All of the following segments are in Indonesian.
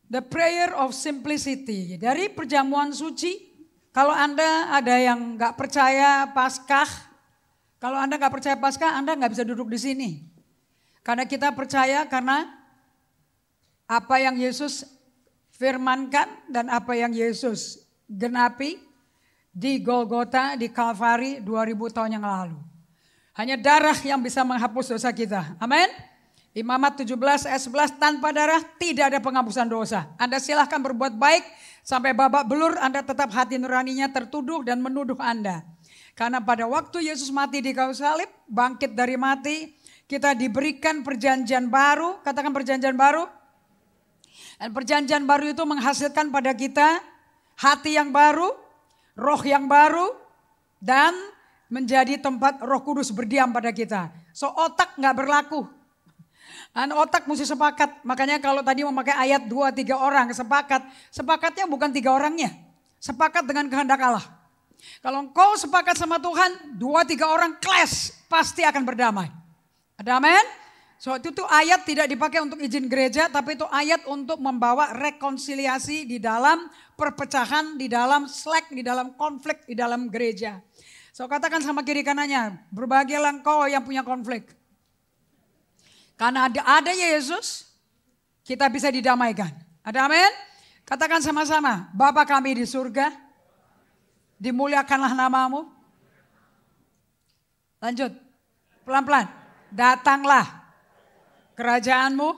The prayer of simplicity. Dari perjamuan suci, kalau Anda ada yang gak percaya Paskah, kalau Anda gak percaya Paskah, Anda gak bisa duduk di sini. Karena kita percaya karena apa yang Yesus firmankan dan apa yang Yesus genapi di Golgota, di Kalvari 2000 tahun yang lalu. Hanya darah yang bisa menghapus dosa kita. Amin. Imamat 17 ayat 11, tanpa darah tidak ada penghapusan dosa. Anda silahkan berbuat baik sampai babak belur, Anda tetap hati nuraninya tertuduh dan menuduh Anda. Karena pada waktu Yesus mati di kayu salib, bangkit dari mati, kita diberikan perjanjian baru. Katakan perjanjian baru. Dan perjanjian baru itu menghasilkan pada kita hati yang baru, roh yang baru, dan menjadi tempat Roh Kudus berdiam pada kita. So otak gak berlaku. Dan otak mesti sepakat. Makanya kalau tadi memakai ayat 2-3 orang sepakat. Sepakatnya bukan 3 orangnya. Sepakat dengan kehendak Allah. Kalau engkau sepakat sama Tuhan, 2-3 orang clash pasti akan berdamai. Ada amin? So itu tuh ayat tidak dipakai untuk izin gereja, tapi itu ayat untuk membawa rekonsiliasi di dalam perpecahan, di dalam slack, di dalam konflik, di dalam gereja. So katakan sama kiri kanannya, berbahagialah engkau yang punya konflik. Karena ada Yesus, kita bisa didamaikan. Ada amin? Katakan sama-sama, Bapa kami di surga, dimuliakanlah namamu. Lanjut, pelan-pelan. Datanglah kerajaanmu,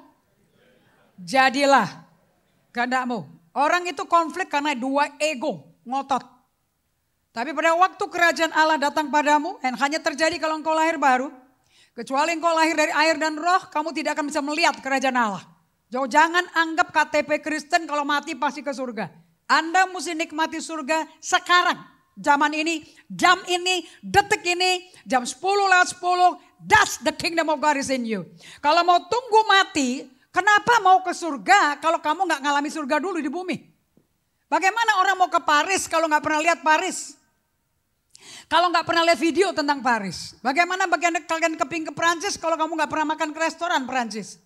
jadilah kehendakmu. Orang itu konflik karena 2 ego, ngotot. Tapi pada waktu kerajaan Allah datang padamu, dan hanya terjadi kalau engkau lahir baru, kecuali engkau lahir dari air dan roh, kamu tidak akan bisa melihat kerajaan Allah. Jangan anggap KTP Kristen kalau mati pasti ke surga. Anda mesti nikmati surga sekarang. Zaman ini, jam ini, detik ini, jam 10:10, that's the kingdom of God is in you. Kalau mau tunggu mati, kenapa mau ke surga kalau kamu gak ngalami surga dulu di bumi? Bagaimana orang mau ke Paris kalau gak pernah lihat Paris? Kalau nggak pernah lihat video tentang Paris, bagaimana kalian keping ke Perancis kalau kamu nggak pernah makan ke restoran Perancis?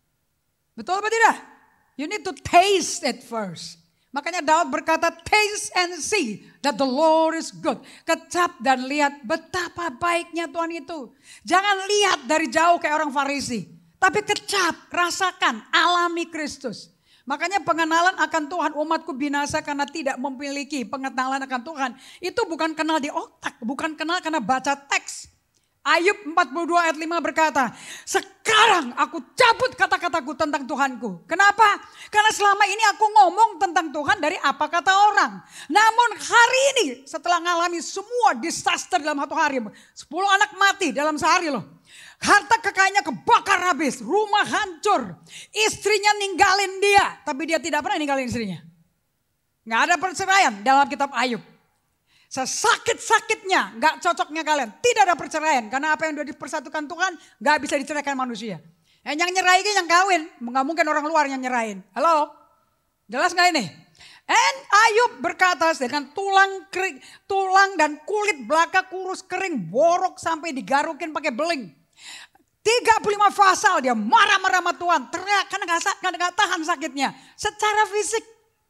Betul apa tidak? You need to taste it first. Makanya Daud berkata, taste and see that the Lord is good. Kecap dan lihat betapa baiknya Tuhan itu. Jangan lihat dari jauh kayak orang Farisi, tapi kecap, rasakan, alami Kristus. Makanya pengenalan akan Tuhan, umatku binasa karena tidak memiliki pengenalan akan Tuhan. Itu bukan kenal di otak, bukan kenal karena baca teks. Ayub 42 ayat 5 berkata, sekarang aku cabut kata-kataku tentang Tuhanku. Kenapa? Karena selama ini aku ngomong tentang Tuhan dari apa kata orang. Namun hari ini setelah ngalami semua disaster dalam 1 hari. 10 anak mati dalam sehari loh. Harta kekayaannya kebakar habis, rumah hancur, istrinya ninggalin dia, tapi dia tidak pernah ninggalin istrinya. Gak ada perceraian dalam kitab Ayub. Sesakit-sakitnya, gak cocoknya kalian, tidak ada perceraian. Karena apa yang sudah dipersatukan Tuhan gak bisa diceraikan manusia. Yang nyerahin yang kawin, gak mungkin orang luar yang nyerahin. Halo, jelas gak ini? And Ayub berkata dengan tulang dan kulit belakang kurus kering, borok sampai digarukin pakai beling. 35 pasal dia marah-marah sama Tuhan, teriak karena gak tahan sakitnya secara fisik.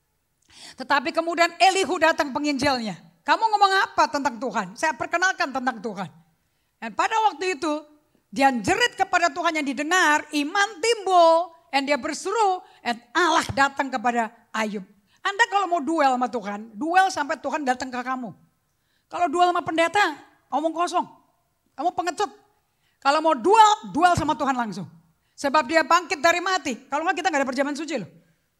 Tetapi kemudian Elihu datang penginjilnya. Kamu ngomong apa tentang Tuhan? Saya perkenalkan tentang Tuhan. Dan pada waktu itu dia jerit kepada Tuhan yang didengar, iman timbul, dan dia berseru, dan Allah datang kepada Ayub. Anda kalau mau duel sama Tuhan, duel sampai Tuhan datang ke kamu. Kalau duel sama pendeta, omong kosong, kamu pengecut. Kalau mau duel sama Tuhan langsung. Sebab dia bangkit dari mati. Kalau enggak kita enggak ada perjamuan suci loh.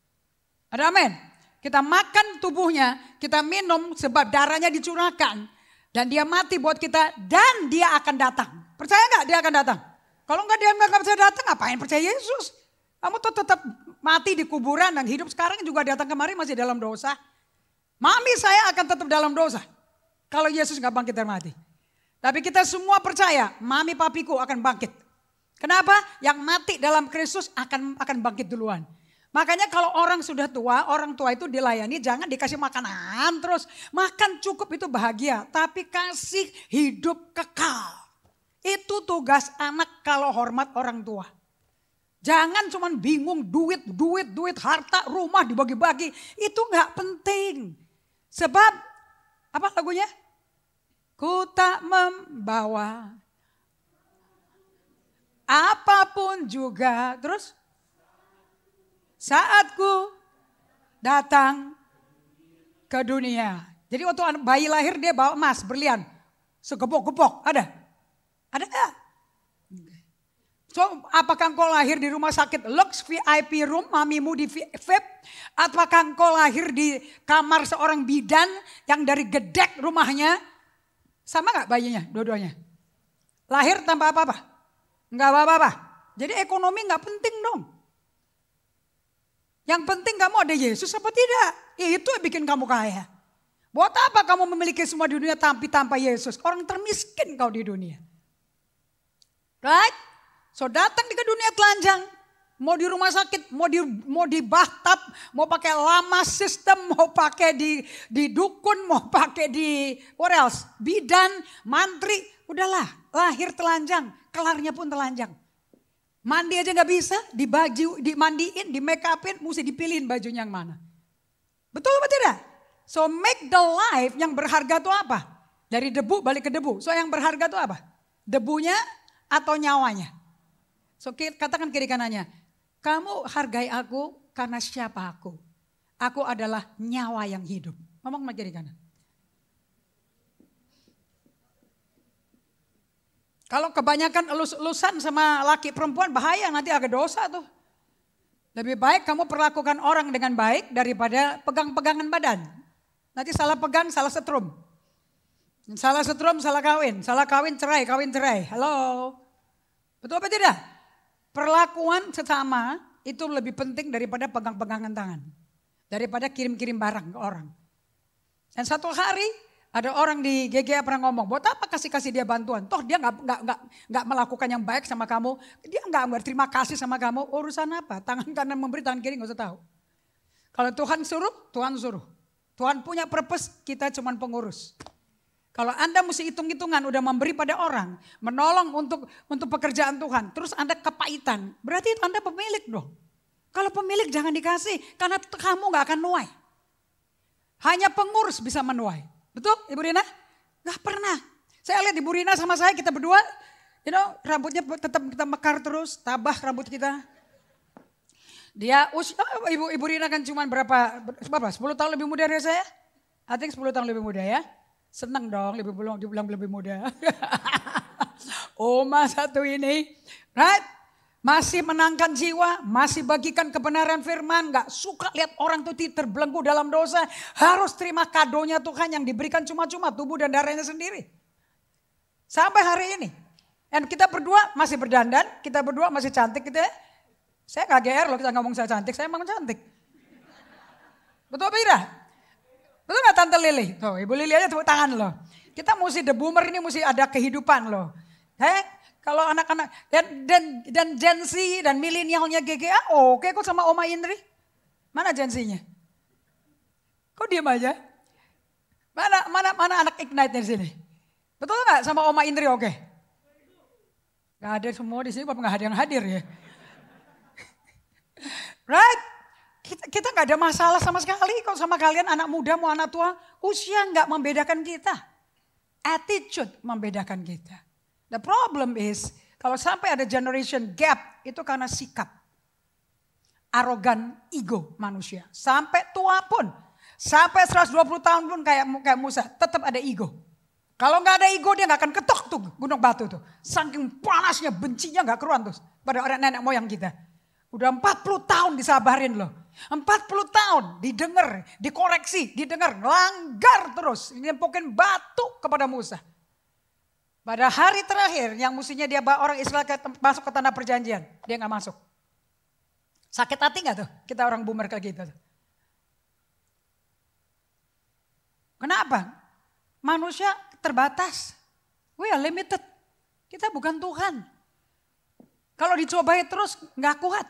Ada amin. Kita makan tubuhnya, kita minum sebab darahnya dicurahkan. Dan dia mati buat kita dan dia akan datang. Percaya enggak dia akan datang? Kalau enggak dia enggak bisa datang, ngapain percaya Yesus? Kamu tuh tetap mati di kuburan dan hidup sekarang juga datang kemari masih dalam dosa. Mami saya akan tetap dalam dosa. Kalau Yesus enggak bangkit dari mati. Tapi kita semua percaya mami papiku akan bangkit. Kenapa? Yang mati dalam Kristus akan bangkit duluan. Makanya kalau orang sudah tua, orang tua itu dilayani jangan dikasih makanan terus. Makan cukup itu bahagia, tapi kasih hidup kekal. Itu tugas anak kalau hormat orang tua. Jangan cuman bingung duit, harta, rumah dibagi-bagi. Itu gak penting. Sebab, apa lagunya? Ku tak membawa apapun juga. Terus, saat ku datang ke dunia. Jadi waktu bayi lahir dia bawa emas, berlian. Segepok-gepok, ada? Ada gak? So, apakah engkau lahir di rumah sakit Lux VIP room, mamimu di VIP? Apakah engkau lahir di kamar seorang bidan yang dari gedek rumahnya? Sama gak bayinya, dua-duanya? Lahir tanpa apa-apa? Enggak apa-apa. Jadi ekonomi gak penting dong. Yang penting kamu ada Yesus apa tidak? Itu yang bikin kamu kaya. Buat apa kamu memiliki semua di dunia tapi tanpa Yesus? Orang termiskin kau di dunia. Right? So datang ke dunia telanjang, mau di rumah sakit, mau di bathtub, mau pakai lama sistem, mau pakai di dukun, mau pakai di what else? Bidan, mantri, udahlah lahir telanjang, kelarnya pun telanjang. Mandi aja nggak bisa, dimandiin, di make upin, mesti dipilihin bajunya yang mana. Betul apa tidak? So make the life yang berharga itu apa? Dari debu balik ke debu. So yang berharga itu apa? Debunya atau nyawanya? So katakan kiri kanannya, kamu hargai aku karena siapa aku? Aku adalah nyawa yang hidup. Ngomong sama kiri kanan. Kalau kebanyakan elus-elusan sama laki perempuan bahaya, nanti agak dosa tuh. Lebih baik kamu perlakukan orang dengan baik daripada pegang-pegangan badan. Nanti salah pegang, salah setrum. Salah setrum, salah kawin cerai, kawin cerai. Halo. Betul apa tidak? Perlakuan sesama itu lebih penting daripada pegang-pegangan tangan. Daripada kirim-kirim barang ke orang. Dan satu hari ada orang di GGA pernah ngomong, buat apa kasih dia bantuan? Toh dia nggak melakukan yang baik sama kamu. Dia nggak berterima kasih sama kamu. Urusan apa? Tangan kanan memberi, tangan kiri nggak usah tahu. Kalau Tuhan suruh, Tuhan suruh. Tuhan punya purpose, kita cuma pengurus. Kalau Anda mesti hitung-hitungan udah memberi pada orang, menolong untuk pekerjaan Tuhan, terus Anda kepahitan, berarti itu Anda pemilik dong. Kalau pemilik jangan dikasih, karena kamu gak akan nuai. Hanya pengurus bisa menuai. Betul Ibu Rina? Gak pernah. Saya lihat Ibu Rina sama saya, kita berdua, rambutnya tetap kita mekar terus, tabah rambut kita. Dia Ibu Rina kan cuma berapa 10 tahun lebih muda dari saya? I think 10 tahun lebih muda ya. Senang dong dibilang lebih muda. Oma satu ini, right? Masih menangkan jiwa, masih bagikan kebenaran firman, gak suka lihat orang itu terbelenggu dalam dosa. Harus terima kadonya Tuhan yang diberikan cuma-cuma tubuh dan darahnya sendiri. Sampai hari ini. Dan kita berdua masih berdandan, kita berdua masih cantik gitu ya. Saya gak GR loh kita ngomong saya cantik, saya emang cantik. Betul apa tidak? Betul gak Tante Lili? Tuh Ibu Lili aja tepuk tangan loh. Kita mesti the boomer ini mesti ada kehidupan loh. Kalau anak-anak dan Gen Z dan milenialnya GGA oke kok sama Oma Indri. Mana Gen Z-nya? Kok diem aja? Mana anak Ignite di sini? Betul gak sama Oma Indri oke? Gak ada semua di sini, gak ada yang hadir ya. Right? Kita gak ada masalah sama sekali kok sama kalian anak muda mau anak tua. Usia gak membedakan kita. Attitude membedakan kita. The problem is kalau sampai ada generation gap itu karena sikap. Arogan ego manusia. Sampai tua pun. Sampai 120 tahun pun kayak Musa tetap ada ego. Kalau gak ada ego dia gak akan ketok tuh gunung batu tuh. Saking panasnya bencinya gak keruan tuh pada orang nenek moyang kita. Udah 40 tahun disabarin loh. 40 tahun didengar, dikoreksi, didengar, langgar terus. Nyempokin batu kepada Musa. Pada hari terakhir yang mestinya dia bawa orang Israel masuk ke tanah perjanjian. Dia gak masuk. Sakit hati gak tuh kita orang boomer kayak gitu. Kenapa? Manusia terbatas. We are limited. Kita bukan Tuhan. Kalau dicobai terus gak kuat.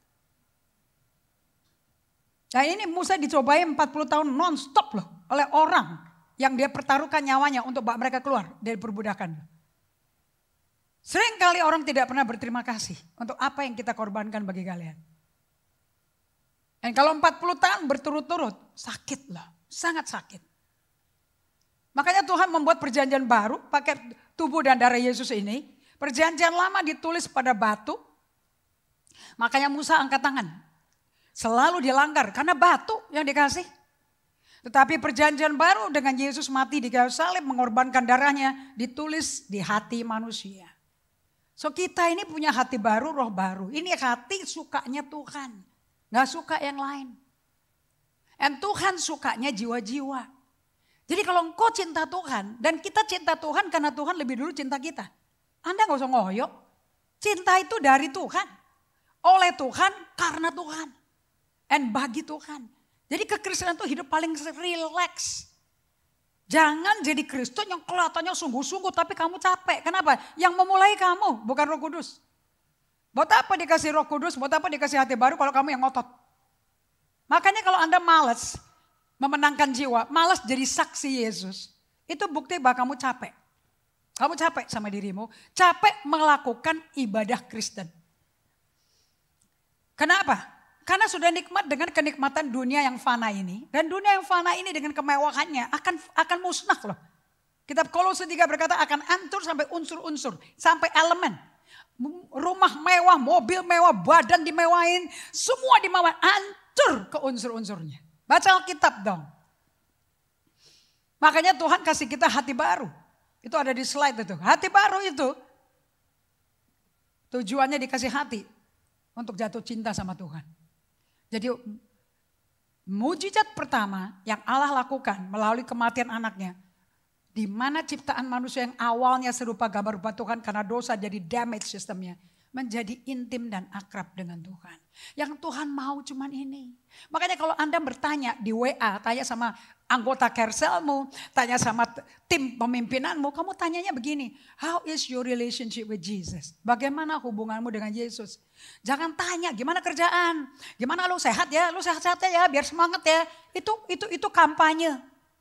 Nah ini Musa dicobai 40 tahun non-stop loh oleh orang yang dia pertaruhkan nyawanya untuk bawa mereka keluar dari perbudakan. Seringkali orang tidak pernah berterima kasih untuk apa yang kita korbankan bagi kalian. Dan kalau 40 tahun berturut-turut, sakit loh, sangat sakit. Makanya Tuhan membuat perjanjian baru pakai tubuh dan darah Yesus ini. Perjanjian lama ditulis pada batu. Makanya Musa angkat tangan. Selalu dilanggar karena batu yang dikasih. Tetapi perjanjian baru dengan Yesus mati di kayu salib mengorbankan darahnya ditulis di hati manusia. So kita ini punya hati baru, roh baru. Ini hati sukanya Tuhan. Gak suka yang lain. Dan Tuhan sukanya jiwa-jiwa. Jadi kalau engkau cinta Tuhan dan kita cinta Tuhan karena Tuhan lebih dulu cinta kita. Anda gak usah ngoyok. Cinta itu dari Tuhan. Oleh Tuhan, karena Tuhan. Dan bagi Tuhan. Jadi kekristenan itu hidup paling relax. Jangan jadi Kristen yang kelihatannya sungguh-sungguh tapi kamu capek. Kenapa? Yang memulai kamu, bukan Roh Kudus. Buat apa dikasih Roh Kudus, buat apa dikasih hati baru kalau kamu yang ngotot. Makanya kalau Anda malas memenangkan jiwa, malas jadi saksi Yesus. Itu bukti bahwa kamu capek. Kamu capek sama dirimu, capek melakukan ibadah Kristen. Kenapa? Karena sudah nikmat dengan kenikmatan dunia yang fana ini. Dan dunia yang fana ini dengan kemewahannya akan musnah loh. Kitab Kolose 3 berkata akan hancur sampai unsur-unsur. Sampai elemen. Rumah mewah, mobil mewah, badan dimewahin. Semua dimewahin. Hancur ke unsur-unsurnya. Baca Alkitab dong. Makanya Tuhan kasih kita hati baru. Itu ada di slide itu. Hati baru itu. Tujuannya dikasih hati. Untuk jatuh cinta sama Tuhan. Jadi mujizat pertama yang Allah lakukan melalui kematian anaknya. Di mana ciptaan manusia yang awalnya serupa gambar rupa Tuhan karena dosa jadi damage sistemnya. Menjadi intim dan akrab dengan Tuhan. Yang Tuhan mau cuman ini. Makanya kalau Anda bertanya di WA, tanya sama anggota kerselmu, tanya sama tim pemimpinanmu, kamu tanyanya begini, how is your relationship with Jesus? Bagaimana hubunganmu dengan Yesus? Jangan tanya gimana kerjaan, gimana lu sehat ya, lu sehat-sehat ya, biar semangat ya. Itu kampanye.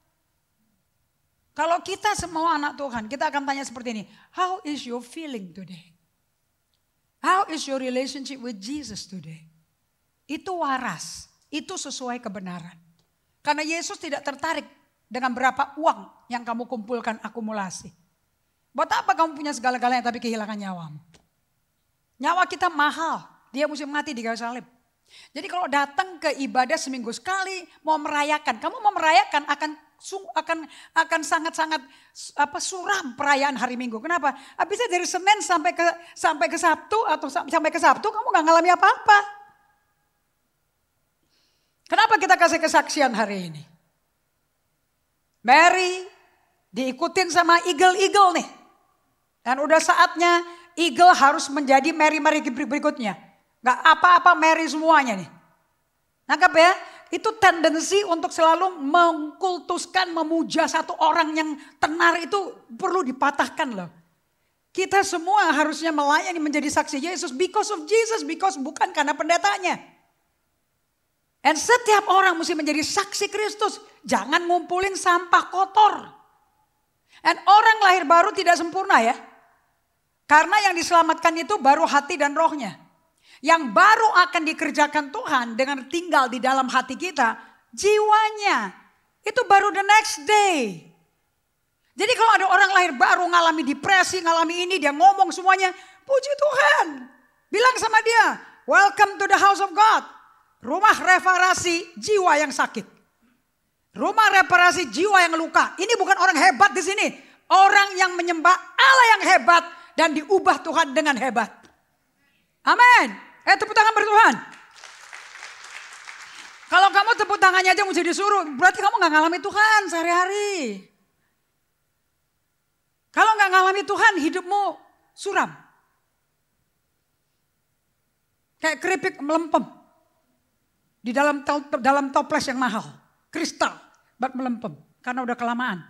Kalau kita semua anak Tuhan, kita akan tanya seperti ini, how is your feeling today? How is your relationship with Jesus today? Itu waras, itu sesuai kebenaran. Karena Yesus tidak tertarik dengan berapa uang yang kamu kumpulkan akumulasi. Buat apa kamu punya segala-galanya tapi kehilangan nyawamu? Nyawa kita mahal, dia mesti mati di kayu salib. Jadi kalau datang ke ibadah seminggu sekali mau merayakan, kamu mau merayakan akan sangat-sangat suram perayaan hari Minggu. Kenapa? Habisnya dari Senin sampai ke Sabtu atau sampai ke Sabtu kamu nggak ngalami apa-apa. Kenapa kita kasih kesaksian hari ini? Mary diikutin sama eagle nih. Dan udah saatnya eagle harus menjadi Mary berikutnya. Gak apa-apa Mary semuanya nih. Nangkap ya? Itu tendensi untuk selalu mengkultuskan, memuja satu orang yang tenar itu perlu dipatahkan loh. Kita semua harusnya melayani menjadi saksi Yesus because of Jesus, because bukan karena pendetanya. Dan setiap orang mesti menjadi saksi Kristus. Jangan ngumpulin sampah kotor. Dan orang lahir baru tidak sempurna ya. Karena yang diselamatkan itu baru hati dan rohnya. Yang baru akan dikerjakan Tuhan dengan tinggal di dalam hati kita. Jiwanya. Itu baru the next day. Jadi kalau ada orang lahir baru ngalami depresi, ngalami ini. Dia ngomong semuanya. Puji Tuhan. Bilang sama dia. Welcome to the house of God. Rumah reparasi jiwa yang sakit. Rumah reparasi jiwa yang luka. Ini bukan orang hebat di sini. Orang yang menyembah Allah yang hebat. Dan diubah Tuhan dengan hebat. Amin. Tepuk tangan bertuhan. Kalau kamu tepuk tangannya aja mesti disuruh. Berarti kamu gak ngalami Tuhan sehari-hari. Kalau gak ngalami Tuhan hidupmu suram. Kayak keripik melempem. Di dalam toples yang mahal. Kristal. Buat melempem. Karena udah kelamaan.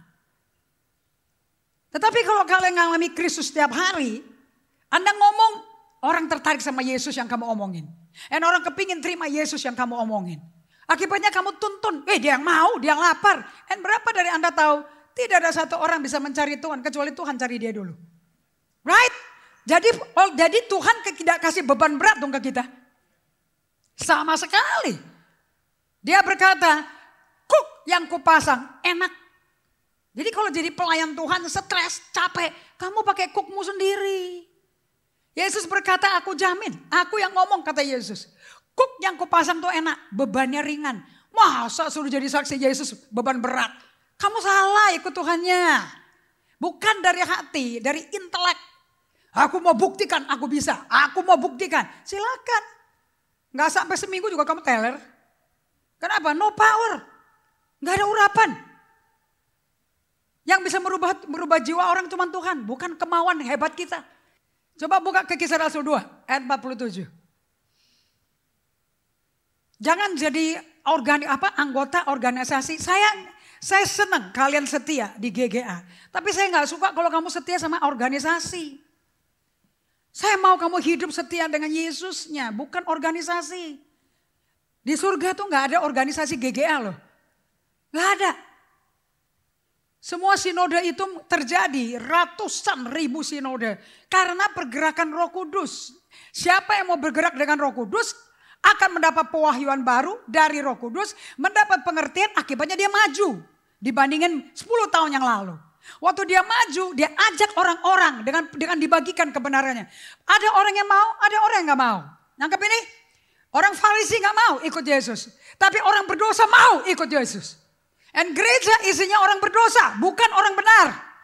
Tetapi kalau kalian ngalami Kristus setiap hari. Anda ngomong. Orang tertarik sama Yesus yang kamu omongin. Dan orang kepingin terima Yesus yang kamu omongin. Akibatnya kamu tuntun. Dia yang mau, dia yang lapar. Dan berapa dari Anda tahu. Tidak ada satu orang bisa mencari Tuhan. Kecuali Tuhan cari dia dulu. Right? Jadi Tuhan tidak kasih beban berat dong ke kita. Sama sekali. Dia berkata, kuk yang kupasang enak. Jadi kalau jadi pelayan Tuhan stres, capek, kamu pakai kukmu sendiri. Yesus berkata, aku jamin, aku yang ngomong kata Yesus. Kuk yang kupasang tuh enak, bebannya ringan. Masa suruh jadi saksi Yesus beban berat? Kamu salah ikut Tuhannya. Bukan dari hati, dari intelek. Aku mau buktikan, aku bisa. Aku mau buktikan, silakan. Gak sampai seminggu juga kamu teler. Kenapa? No power. Gak ada urapan. Yang bisa merubah jiwa orang cuma Tuhan. Bukan kemauan hebat kita. Coba buka ke Kisah Rasul 2 ayat 47. Jangan jadi anggota organisasi. Saya senang kalian setia di GGA. Tapi saya gak suka kalau kamu setia sama organisasi. Saya mau kamu hidup setia dengan Yesusnya, bukan organisasi. Di surga tuh gak ada organisasi GGA loh. Gak ada. Semua sinode itu terjadi, ratusan ribu sinode. Karena pergerakan Roh Kudus. Siapa yang mau bergerak dengan Roh Kudus akan mendapat pewahyuan baru dari Roh Kudus. Mendapat pengertian, akibatnya dia maju. Dibandingin 10 tahun yang lalu. Waktu dia maju, dia ajak orang-orang dengan dibagikan kebenarannya. Ada orang yang mau, ada orang yang gak mau. Nangkep ini? Orang Farisi gak mau ikut Yesus. Tapi orang berdosa mau ikut Yesus. Dan gereja isinya orang berdosa, bukan orang benar.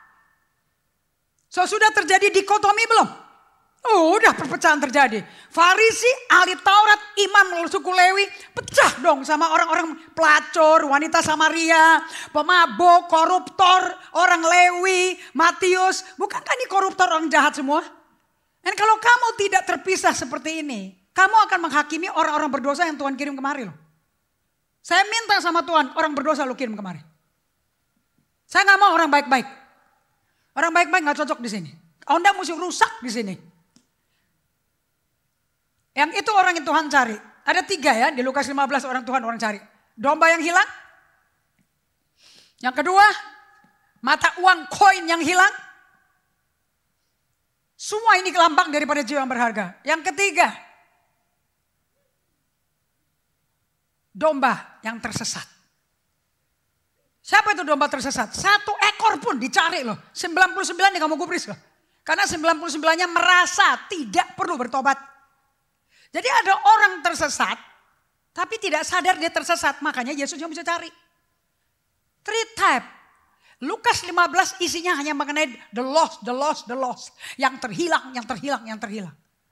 So sudah terjadi dikotomi belum? Udah perpecahan terjadi. Farisi, ahli Taurat, imam suku Lewi, pecah dong sama orang-orang pelacur, wanita Samaria, pemabuk, koruptor, orang Lewi, Matius. Bukankah ini koruptor orang jahat semua? Dan kalau kamu tidak terpisah seperti ini, kamu akan menghakimi orang-orang berdosa yang Tuhan kirim kemari loh. Saya minta sama Tuhan, orang berdosa lu kirim kemari. Saya gak mau orang baik-baik. Orang baik-baik gak cocok di sini. Anda mesti rusak di sini. Yang itu orang yang Tuhan cari. Ada 3 ya di Lukas 15 orang Tuhan orang cari. Domba yang hilang. Yang kedua, mata uang koin yang hilang. Semua ini lambang daripada jiwa yang berharga. Yang ketiga, domba yang tersesat. Siapa itu domba tersesat? 1 ekor pun dicari loh. 99 yang kamu gubris loh. Karena 99-nya merasa tidak perlu bertobat. Jadi ada orang tersesat, tapi tidak sadar dia tersesat. Makanya Yesus yang bisa cari. 3 type. Lukas 15 isinya hanya mengenai the lost, the lost, the lost. Yang terhilang, yang terhilang, yang terhilang.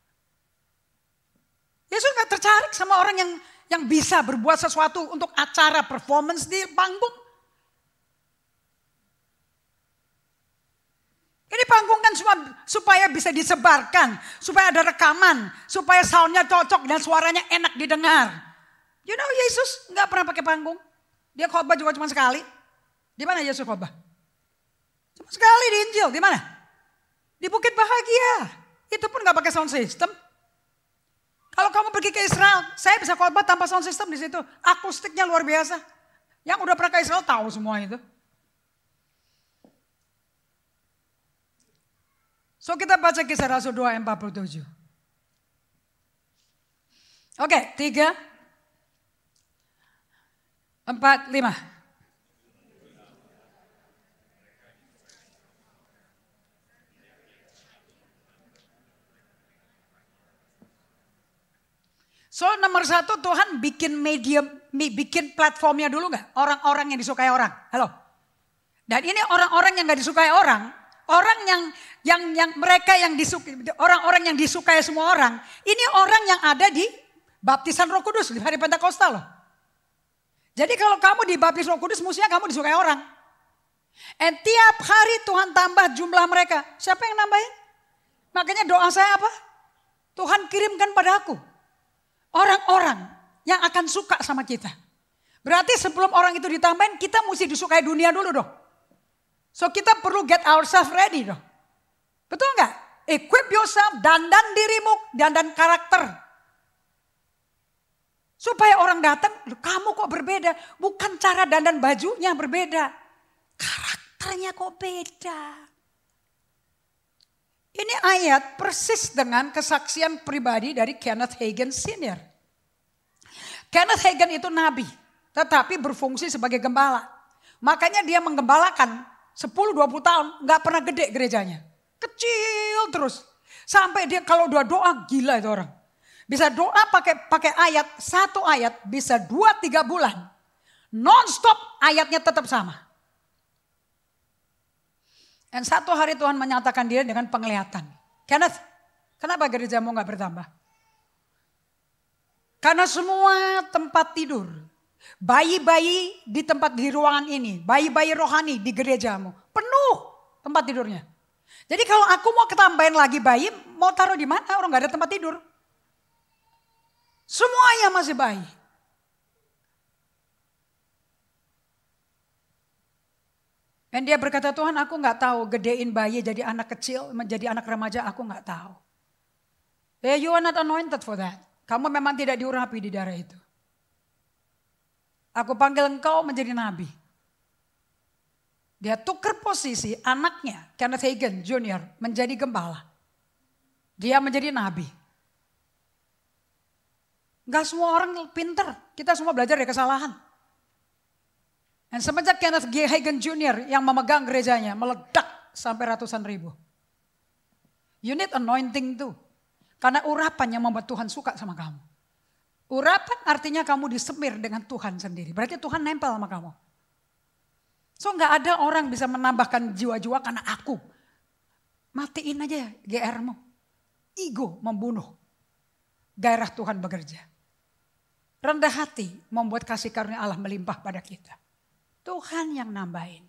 Yesus gak tertarik sama orang yang bisa berbuat sesuatu untuk acara performance di panggung. Ini panggung kan supaya bisa disebarkan, supaya ada rekaman, supaya soundnya cocok dan suaranya enak didengar. You know Yesus nggak pernah pakai panggung. Dia khotbah juga cuma sekali. Di mana Yesus khotbah? Cuma sekali di Injil. Di mana? Di Bukit Bahagia. Itu pun nggak pakai sound system. Kalau kamu pergi ke Israel, saya bisa khotbah tanpa sound system di situ. Akustiknya luar biasa. Yang udah pernah ke Israel tahu semua itu. So kita baca Kisah Rasul 2 ayat 47. Oke, 3, 4, 5. So nomor 1 Tuhan bikin bikin platformnya dulu gak? Orang-orang yang disukai orang. Halo. Dan ini orang-orang yang gak disukai orang. Orang orang-orang yang disukai semua orang, ini orang yang ada di baptisan Roh Kudus di hari Pentakosta loh. Jadi kalau kamu dibaptis Roh Kudus, mestinya kamu disukai orang. And tiap hari Tuhan tambah jumlah mereka. Siapa yang nambahin? Makanya doa saya apa? Tuhan kirimkan pada aku orang-orang yang akan suka sama kita. Berarti sebelum orang itu ditambahin, kita mesti disukai dunia dulu dong. So kita perlu get ourselves ready dong. Betul nggak? Equip yourself, dandan dirimu, dandan karakter. Supaya orang datang, kamu kok berbeda. Bukan cara dandan bajunya berbeda. Karakternya kok beda. Ini ayat persis dengan kesaksian pribadi dari Kenneth Hagin Senior. Kenneth Hagin itu nabi, tetapi berfungsi sebagai gembala. Makanya dia menggembalakan 10-20 tahun, gak pernah gede gerejanya. Kecil terus. Sampai dia kalau doa gila itu orang. Bisa doa pakai ayat, satu ayat bisa 2-3 bulan. Non-stop ayatnya tetap sama. Dan satu hari Tuhan menyatakan dia dengan penglihatan. Kenneth, kenapa gerejamu gak bertambah? Karena semua tempat tidur, bayi-bayi di tempat di ruangan ini, bayi-bayi rohani di gerejamu, penuh tempat tidurnya. Jadi kalau aku mau ketambahin lagi bayi, mau taruh di mana? Orang gak ada tempat tidur. Semuanya masih bayi. Dan dia berkata, Tuhan aku gak tahu gedein bayi jadi anak kecil, menjadi anak remaja, aku gak tahu. You are not anointed for that. Kamu memang tidak diurapi di daerah itu. Aku panggil engkau menjadi nabi. Dia tukar posisi anaknya, Kenneth Hagin Jr. menjadi gembala. Dia menjadi nabi. Gak semua orang pinter, kita semua belajar dari kesalahan. Dan semenjak Kenneth G. Hagin Jr. yang memegang gerejanya meledak sampai ratusan ribu. You need anointing tuh. Karena urapan yang membuat Tuhan suka sama kamu. Urapan artinya kamu disemir dengan Tuhan sendiri. Berarti Tuhan nempel sama kamu. So gak ada orang bisa menambahkan jiwa-jiwa karena aku. Matiin aja GR-mu. Ego membunuh. Gairah Tuhan bekerja. Rendah hati membuat kasih karunia Allah melimpah pada kita. Tuhan yang nambahin.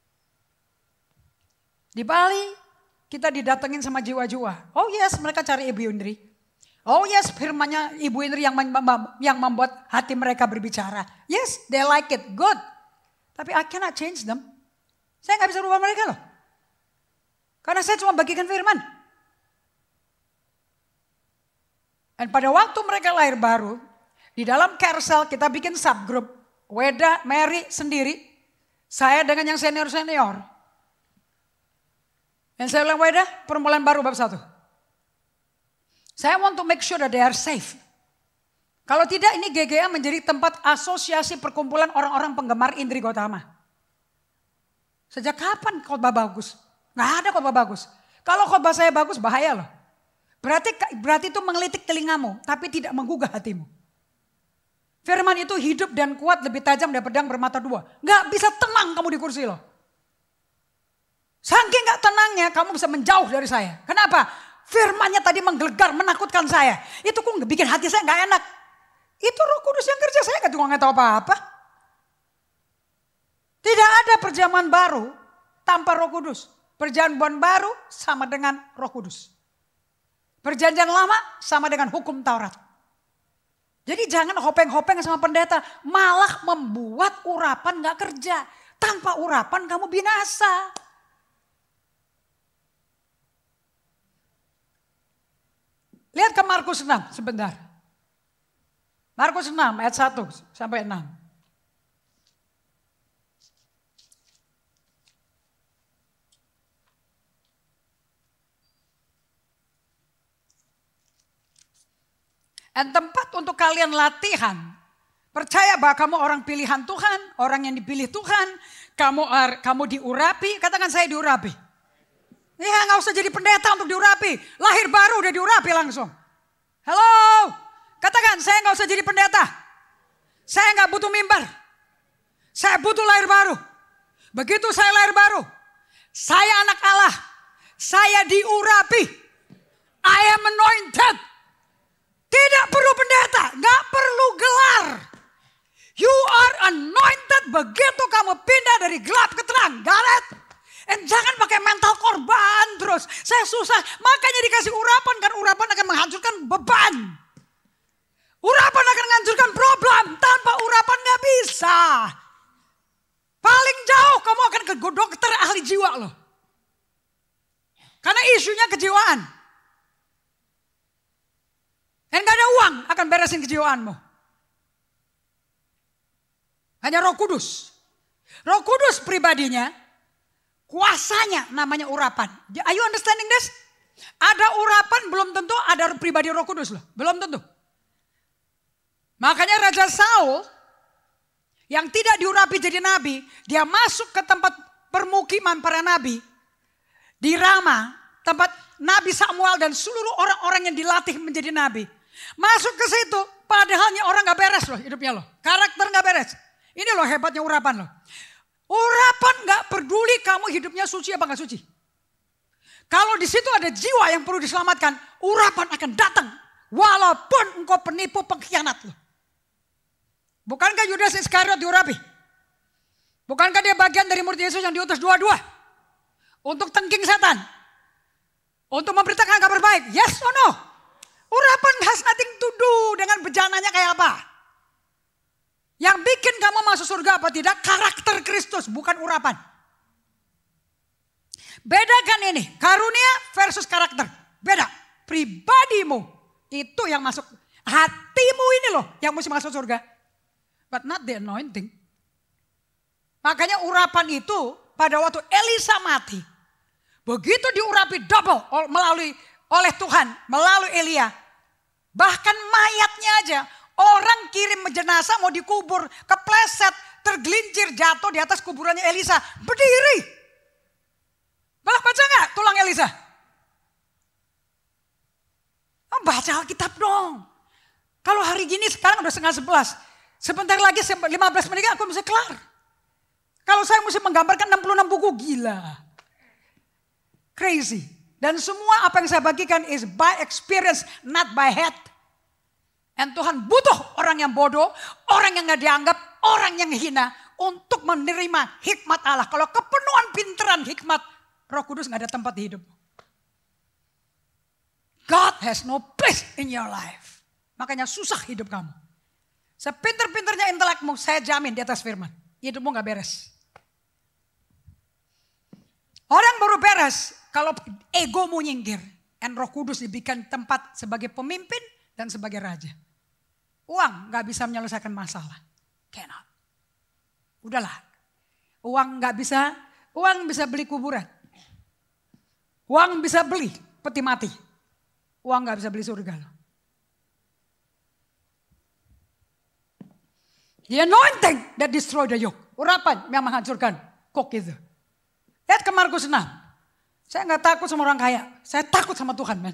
Di Bali kita didatengin sama jiwa-jiwa. Oh yes, mereka cari Ibu Indri. Oh yes, firmannya Ibu Indri yang membuat hati mereka berbicara. Yes, they like it, good. Tapi I cannot change them. Saya gak bisa rubah mereka loh. Karena saya cuma bagikan firman. Dan pada waktu mereka lahir baru, di dalam Kersel kita bikin subgroup. Weda, Mary sendiri, saya dengan yang senior-senior. Dan saya bilang, Weda, permulaan baru bab 1. Saya want to make sure that they are safe. Kalau tidak ini GGA menjadi tempat asosiasi perkumpulan orang-orang penggemar Indri Gotama. Sejak kapan khotbah bagus? Nggak ada khotbah bagus. Kalau khotbah saya bagus bahaya loh. Berarti itu menggelitik telingamu, tapi tidak menggugah hatimu. Firman itu hidup dan kuat lebih tajam dari pedang bermata dua. Gak bisa tenang kamu di kursi loh. Saking gak tenangnya kamu bisa menjauh dari saya. Kenapa? Firmannya tadi menggelegar, menakutkan saya. Itu kok bikin hati saya gak enak. Itu Roh Kudus yang kerja, saya gak tahu apa-apa. Tidak ada perjamuan baru tanpa Roh Kudus. Perjamuan baru sama dengan Roh Kudus. Perjanjian lama sama dengan hukum Taurat. Jadi jangan hopeng-hopeng sama pendeta. Malah membuat urapan gak kerja. Tanpa urapan kamu binasa. Lihat ke Markus 6 sebentar. Markus 6 ayat 1 sampai 6. Dan tempat untuk kalian latihan. Percaya bahwa kamu orang pilihan Tuhan, orang yang dipilih Tuhan. Kamu diurapi, katakan saya diurapi. Ya gak usah jadi pendeta untuk diurapi. Lahir baru udah diurapi langsung. Halo, katakan saya gak usah jadi pendeta. Saya gak butuh mimbar. Saya butuh lahir baru. Begitu saya lahir baru, saya anak Allah. Saya diurapi. I am anointed. Tidak perlu pendeta, gak perlu gelar. You are anointed begitu kamu pindah dari gelap ke terang. Got it? And jangan pakai mental korban terus. Saya susah, makanya dikasih urapan. Kan urapan akan menghancurkan beban. Urapan akan menghancurkan problem. Tanpa urapan gak bisa. Paling jauh kamu akan ke dokter ahli jiwa loh. Karena isunya kejiwaan. Dan gak ada uang akan beresin kejiwaanmu. Hanya Roh Kudus. Roh Kudus pribadinya, kuasanya namanya urapan. Are you understanding this? Ada urapan belum tentu ada pribadi Roh Kudus loh. Belum tentu. Makanya Raja Saul yang tidak diurapi jadi nabi, dia masuk ke tempat permukiman para nabi di Rama, tempat Nabi Samuel dan seluruh orang-orang yang dilatih menjadi nabi. Masuk ke situ, padahalnya orang gak beres loh hidupnya loh. Karakter gak beres. Ini loh hebatnya urapan loh. Urapan gak peduli kamu hidupnya suci apa gak suci. Kalau di situ ada jiwa yang perlu diselamatkan, urapan akan datang. Walaupun engkau penipu pengkhianat loh. Bukankah Yudas Iskariot diurapi? Bukankah dia bagian dari murid Yesus yang diutus dua-dua? Untuk tengking setan. Untuk memberitakan kabar baik. Yes or no? Urapan has nothing to do dengan bejananya kayak apa. Yang bikin kamu masuk surga apa tidak? Karakter Kristus, bukan urapan. Bedakan ini. Karunia versus karakter. Beda. Pribadimu. Itu yang masuk. Hatimu ini loh yang mesti masuk surga. But not the anointing. Makanya urapan itu pada waktu Elisa mati. Begitu diurapi double oleh Tuhan melalui Elia. Bahkan mayatnya aja. Orang kirim jenazah mau dikubur. Kepleset, tergelincir, jatuh di atas kuburannya Elisa. Berdiri. Baca gak tulang Elisa? Baca Alkitab dong. Kalau hari gini sekarang udah 10:30. Sebentar lagi 15 menit aku bisa kelar. Kalau saya mesti menggambarkan 66 buku, gila. Crazy. Dan semua apa yang saya bagikan is by experience, not by head. Dan Tuhan butuh orang yang bodoh, orang yang gak dianggap, orang yang hina. Untuk menerima hikmat Allah. Kalau kepenuhan pinteran hikmat, Roh Kudus gak ada tempat di hidupmu. God has no place in your life. Makanya susah hidup kamu. Sepinter-pinternya intelekmu, saya jamin di atas firman. Hidupmu gak beres. Orang baru beres kalau egomu nyingkir. Dan Roh Kudus diberikan tempat sebagai pemimpin dan sebagai raja. Uang gak bisa menyelesaikan masalah. Cannot. Udahlah. Uang bisa beli kuburan. Uang bisa beli peti mati. Uang gak bisa beli surga loh. The anointing that destroy the yoke. Urapan yang menghancurkan kok itu. Lihat ke Markus 6. Saya gak takut sama orang kaya. Saya takut sama Tuhan, men.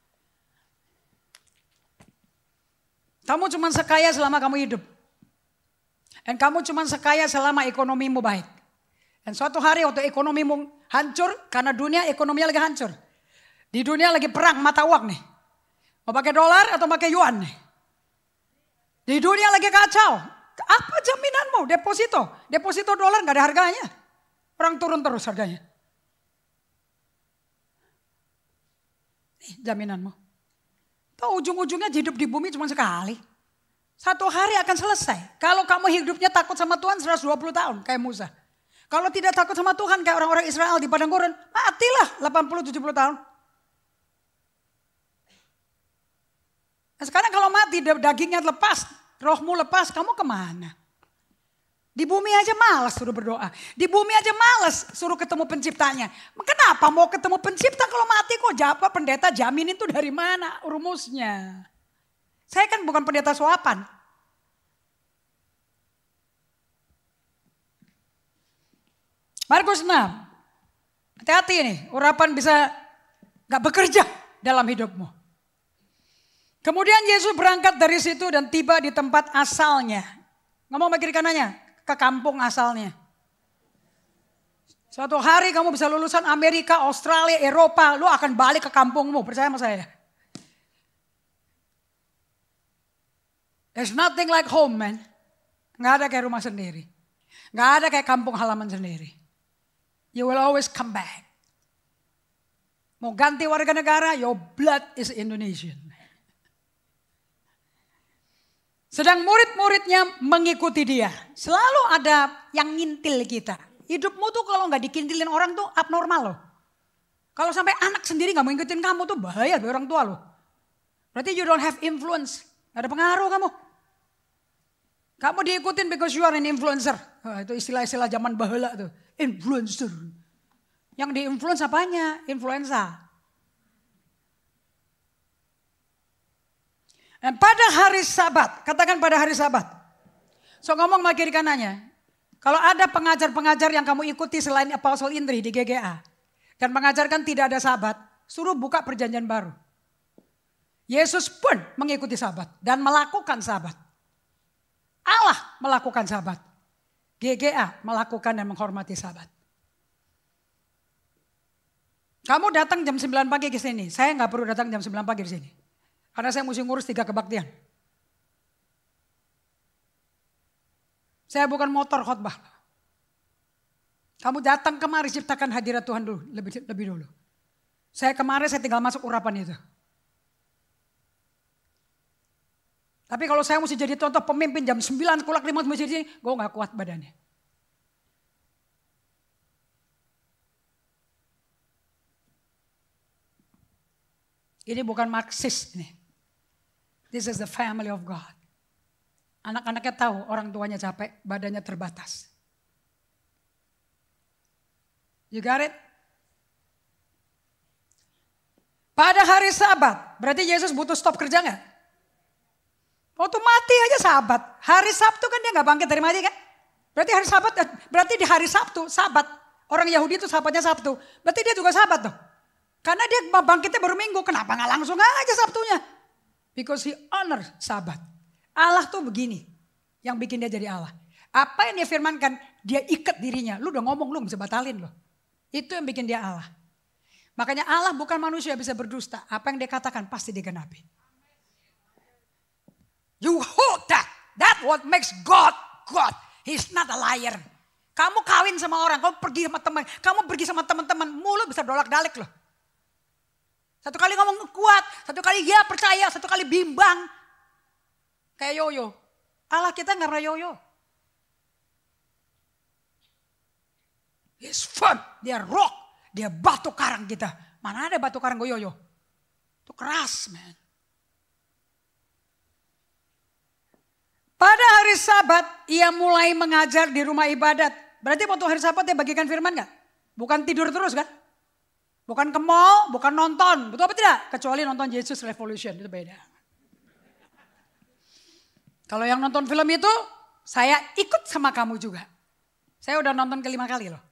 Kamu cuma sekaya selama kamu hidup. Dan kamu cuma sekaya selama ekonomimu baik. Dan suatu hari waktu ekonomimu hancur. Karena dunia ekonominya lagi hancur. Di dunia lagi perang mata uang nih. Mau pakai dolar atau pakai yuan nih. Di dunia lagi kacau. Apa jaminanmu? Deposito dolar gak ada harganya. Orang turun terus harganya. Jaminanmu. Tahu ujung-ujungnya hidup di bumi cuma sekali. Satu hari akan selesai. Kalau kamu hidupnya takut sama Tuhan 120 tahun kayak Musa. Kalau tidak takut sama Tuhan kayak orang-orang Israel di padang gurun, matilah 80-70 tahun. Nah, sekarang kalau mati dagingnya lepas, rohmu lepas, kamu kemana? Di bumi aja malas suruh berdoa. Di bumi aja malas suruh ketemu penciptanya. Kenapa mau ketemu pencipta kalau mati kok jawab pendeta jamin itu dari mana rumusnya? Saya kan bukan pendeta suapan. Markus 6. Hati-hati nih, urapan bisa gak bekerja dalam hidupmu. Kemudian Yesus berangkat dari situ dan tiba di tempat asalnya. Ngomong ke kiri kanannya. Ke kampung asalnya. Suatu hari kamu bisa lulusan Amerika, Australia, Eropa. Lu akan balik ke kampungmu. Percaya sama saya. There's nothing like home, man. Gak ada kayak rumah sendiri. Gak ada kayak kampung halaman sendiri. You will always come back. Mau ganti warga negara, your blood is Indonesian. Sedang murid-muridnya mengikuti dia. Selalu ada yang ngintil kita. Hidupmu tuh kalau gak dikintilin orang tuh abnormal loh. Kalau sampai anak sendiri gak mau ngikutin kamu tuh bahaya bagi orang tua loh. Berarti you don't have influence. Gak ada pengaruh kamu. Kamu diikutin because you are an influencer. Oh, itu istilah-istilah zaman baheula tuh. Influencer. Yang di-influence apanya? Influenza. Dan pada hari Sabat, katakan pada hari Sabat. So ngomong sama kiri kanannya. Kalau ada pengajar-pengajar yang kamu ikuti selain Apostle Indri di GGA. Dan mengajarkan tidak ada Sabat, suruh buka perjanjian baru. Yesus pun mengikuti Sabat dan melakukan Sabat. Allah melakukan Sabat. GGA melakukan dan menghormati Sabat. Kamu datang jam 9 pagi ke sini. Saya nggak perlu datang jam 9 pagi di sini. Karena saya mesti ngurus 3 kebaktian. Saya bukan motor khotbah. Kamu datang kemari ciptakan hadirat Tuhan dulu, lebih dulu. Saya kemarin saya tinggal masuk urapan itu. Tapi kalau saya mesti jadi contoh pemimpin jam 9 kulak 5 mesti di sini, gue gak kuat badannya. Ini bukan Marxis ini. This is the family of God. Anak-anaknya tahu orang tuanya capek, badannya terbatas. You got it? Pada hari Sabat, berarti Yesus butuh stop kerja gak? Waktu mati aja Sabat. Hari Sabtu kan dia gak bangkit dari mati kan? Berarti hari Sabat, berarti di hari Sabtu, Sabat. Orang Yahudi itu Sabatnya Sabtu. Berarti dia juga Sabat tuh. Karena dia bangkitnya baru Minggu, kenapa gak langsung aja Sabtunya? Because he honor Sabat. Allah tuh begini, yang bikin dia jadi Allah. Apa yang dia firmankan, dia ikat dirinya. Lu udah ngomong, lu bisa batalin loh. Itu yang bikin dia Allah. Makanya Allah bukan manusia bisa berdusta. Apa yang dia katakan pasti digenapi. You hold that. That's what makes God God. He's not a liar. Kamu kawin sama orang, kamu pergi sama teman, kamu pergi sama teman-teman, mulut bisa dolak-dalik loh. Satu kali ngomong kuat, satu kali ya percaya, satu kali bimbang. Kayak yoyo. Allah kita gak pernah yoyo. He's firm, dia rock, dia batu karang kita. Mana ada batu karang gue yoyo. Itu keras man. Pada hari Sabat ia mulai mengajar di rumah ibadat. Berarti waktu hari Sabat dia bagikan firman gak? Bukan tidur terus kan? Bukan ke mall, bukan nonton. Betul apa tidak? Kecuali nonton Jesus Revolution, itu beda. Kalau yang nonton film itu, saya ikut sama kamu juga. Saya udah nonton ke 5 kali loh.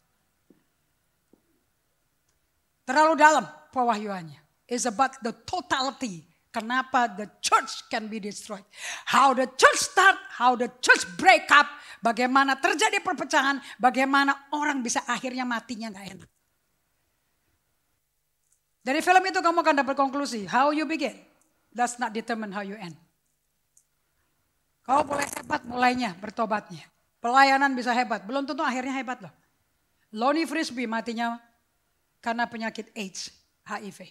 Terlalu dalam pewahyuannya. It's about the totality. Kenapa the church can be destroyed. How the church start, how the church break up. Bagaimana terjadi perpecahan, bagaimana orang bisa akhirnya matinya gak enak. Dari film itu kamu akan dapat konklusi. How you begin does not determine how you end. Kau boleh hebat mulainya, bertobatnya. Pelayanan bisa hebat, belum tentu akhirnya hebat loh. Lonnie Frisbee matinya karena penyakit AIDS, HIV.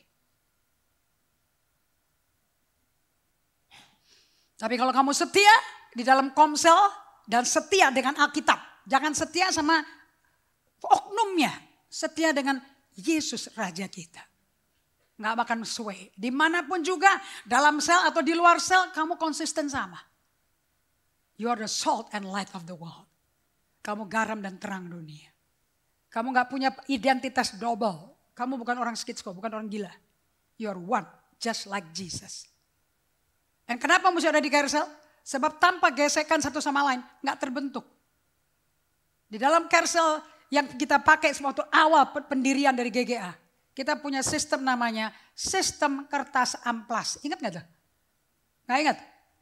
Tapi kalau kamu setia di dalam komsel dan setia dengan Alkitab. Jangan setia sama oknumnya. Setia dengan Yesus Raja kita. Nggak makan sway. Dimanapun juga, dalam sel atau di luar sel, kamu konsisten sama. You are the salt and light of the world. Kamu garam dan terang dunia. Kamu nggak punya identitas double. Kamu bukan orang skitsko, bukan orang gila. You are one, just like Jesus. Dan kenapa mesti ada di carousel? Sebab tanpa gesekan satu sama lain, nggak terbentuk. Di dalam carousel yang kita pakai waktu awal pendirian dari GGA. Kita punya sistem namanya sistem kertas amplas. Ingat gak tuh? Gak ingat?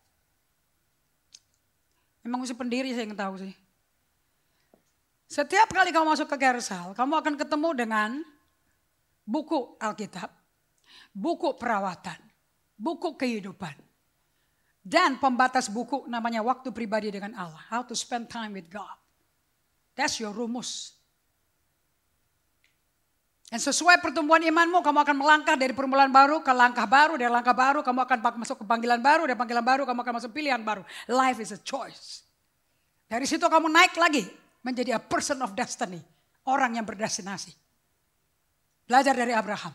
Memang mesti pendiri saya yang tahu sih. Setiap kali kamu masuk ke carousel, kamu akan ketemu dengan buku Alkitab, buku perawatan, buku kehidupan. Dan pembatas buku namanya waktu pribadi dengan Allah. How to spend time with God. That's your rumus. Dan sesuai pertumbuhan imanmu, kamu akan melangkah dari permulaan baru ke langkah baru. Dari langkah baru, kamu akan masuk ke panggilan baru. Dari panggilan baru, kamu akan masuk pilihan baru. Life is a choice. Dari situ kamu naik lagi menjadi a person of destiny. Orang yang berdestinasi. Belajar dari Abraham.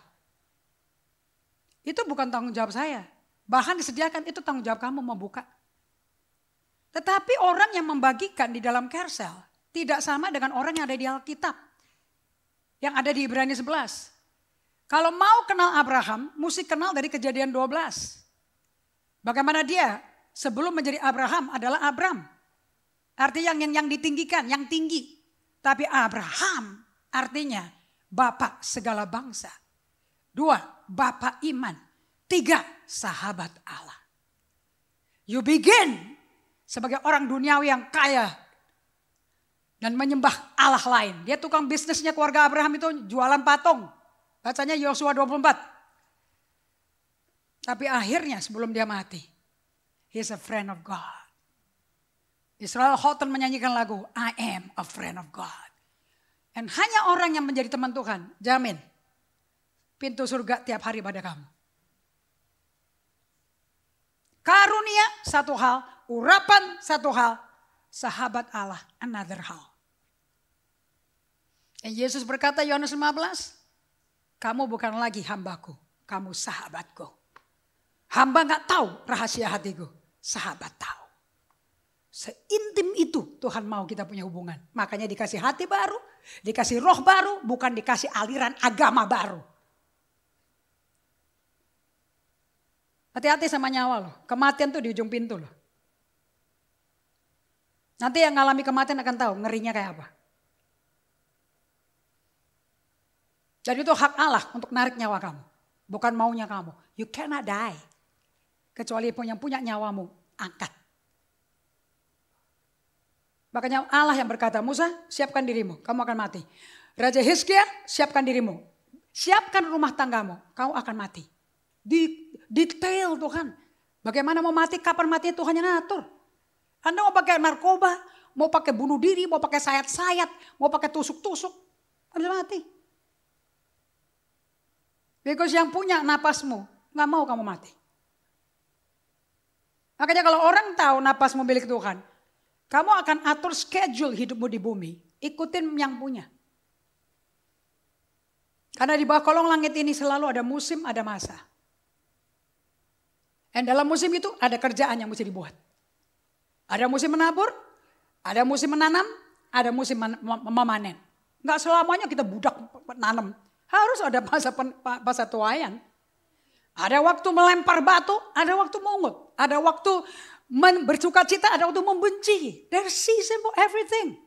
Itu bukan tanggung jawab saya. Bahkan disediakan itu tanggung jawab kamu membuka. Tetapi orang yang membagikan di dalam carousel tidak sama dengan orang yang ada di Alkitab. Yang ada di Ibrani 11. Kalau mau kenal Abraham, mesti kenal dari Kejadian 12. Bagaimana dia sebelum menjadi Abraham adalah Abram. Artinya yang ditinggikan, yang tinggi. Tapi Abraham artinya Bapak segala bangsa. 2, Bapak iman. 3, sahabat Allah. You begin sebagai orang duniawi yang kaya dan menyembah Allah lain. Dia tukang bisnisnya keluarga Abraham itu jualan patung. Bacanya Yosua 24. Tapi akhirnya sebelum dia mati, he's a friend of God. Israel Houghton menyanyikan lagu I am a friend of God. Dan hanya orang yang menjadi teman Tuhan, jamin pintu surga tiap hari pada kamu. Karunia satu hal, urapan satu hal, sahabat Allah another hal. Dan Yesus berkata Yohanes 15, kamu bukan lagi hambaku, kamu sahabatku. Hamba gak tahu rahasia hatiku, sahabat tahu. Seintim itu Tuhan mau kita punya hubungan. Makanya dikasih hati baru, dikasih roh baru, bukan dikasih aliran agama baru. Hati-hati sama nyawa loh. Kematian tuh di ujung pintu loh. Nanti yang ngalami kematian akan tahu ngerinya kayak apa. Jadi itu hak Allah untuk narik nyawa kamu. Bukan maunya kamu. You cannot die. Kecuali yang punya nyawamu angkat. Makanya Allah yang berkata, Musa siapkan dirimu, kamu akan mati. Raja Hizkia siapkan dirimu. Siapkan rumah tanggamu, kamu akan mati. Detail Tuhan. Bagaimana mau mati, kapan mati Tuhan yang ngatur. Anda mau pakai narkoba, mau pakai bunuh diri, mau pakai sayat-sayat, mau pakai tusuk-tusuk. Anda mati. Because yang punya napasmu, gak mau kamu mati. Makanya kalau orang tahu napasmu milik Tuhan, kamu akan atur schedule hidupmu di bumi. Ikutin yang punya. Karena di bawah kolong langit ini selalu ada musim, ada masa. Dan dalam musim itu ada kerjaan yang mesti dibuat. Ada musim menabur, ada musim menanam, ada musim memanen. Enggak selamanya kita budak nanam. Harus ada masa tuayan. Ada waktu melempar batu, ada waktu mungut. Ada waktu bersuka cita, ada waktu membenci. There's season for everything.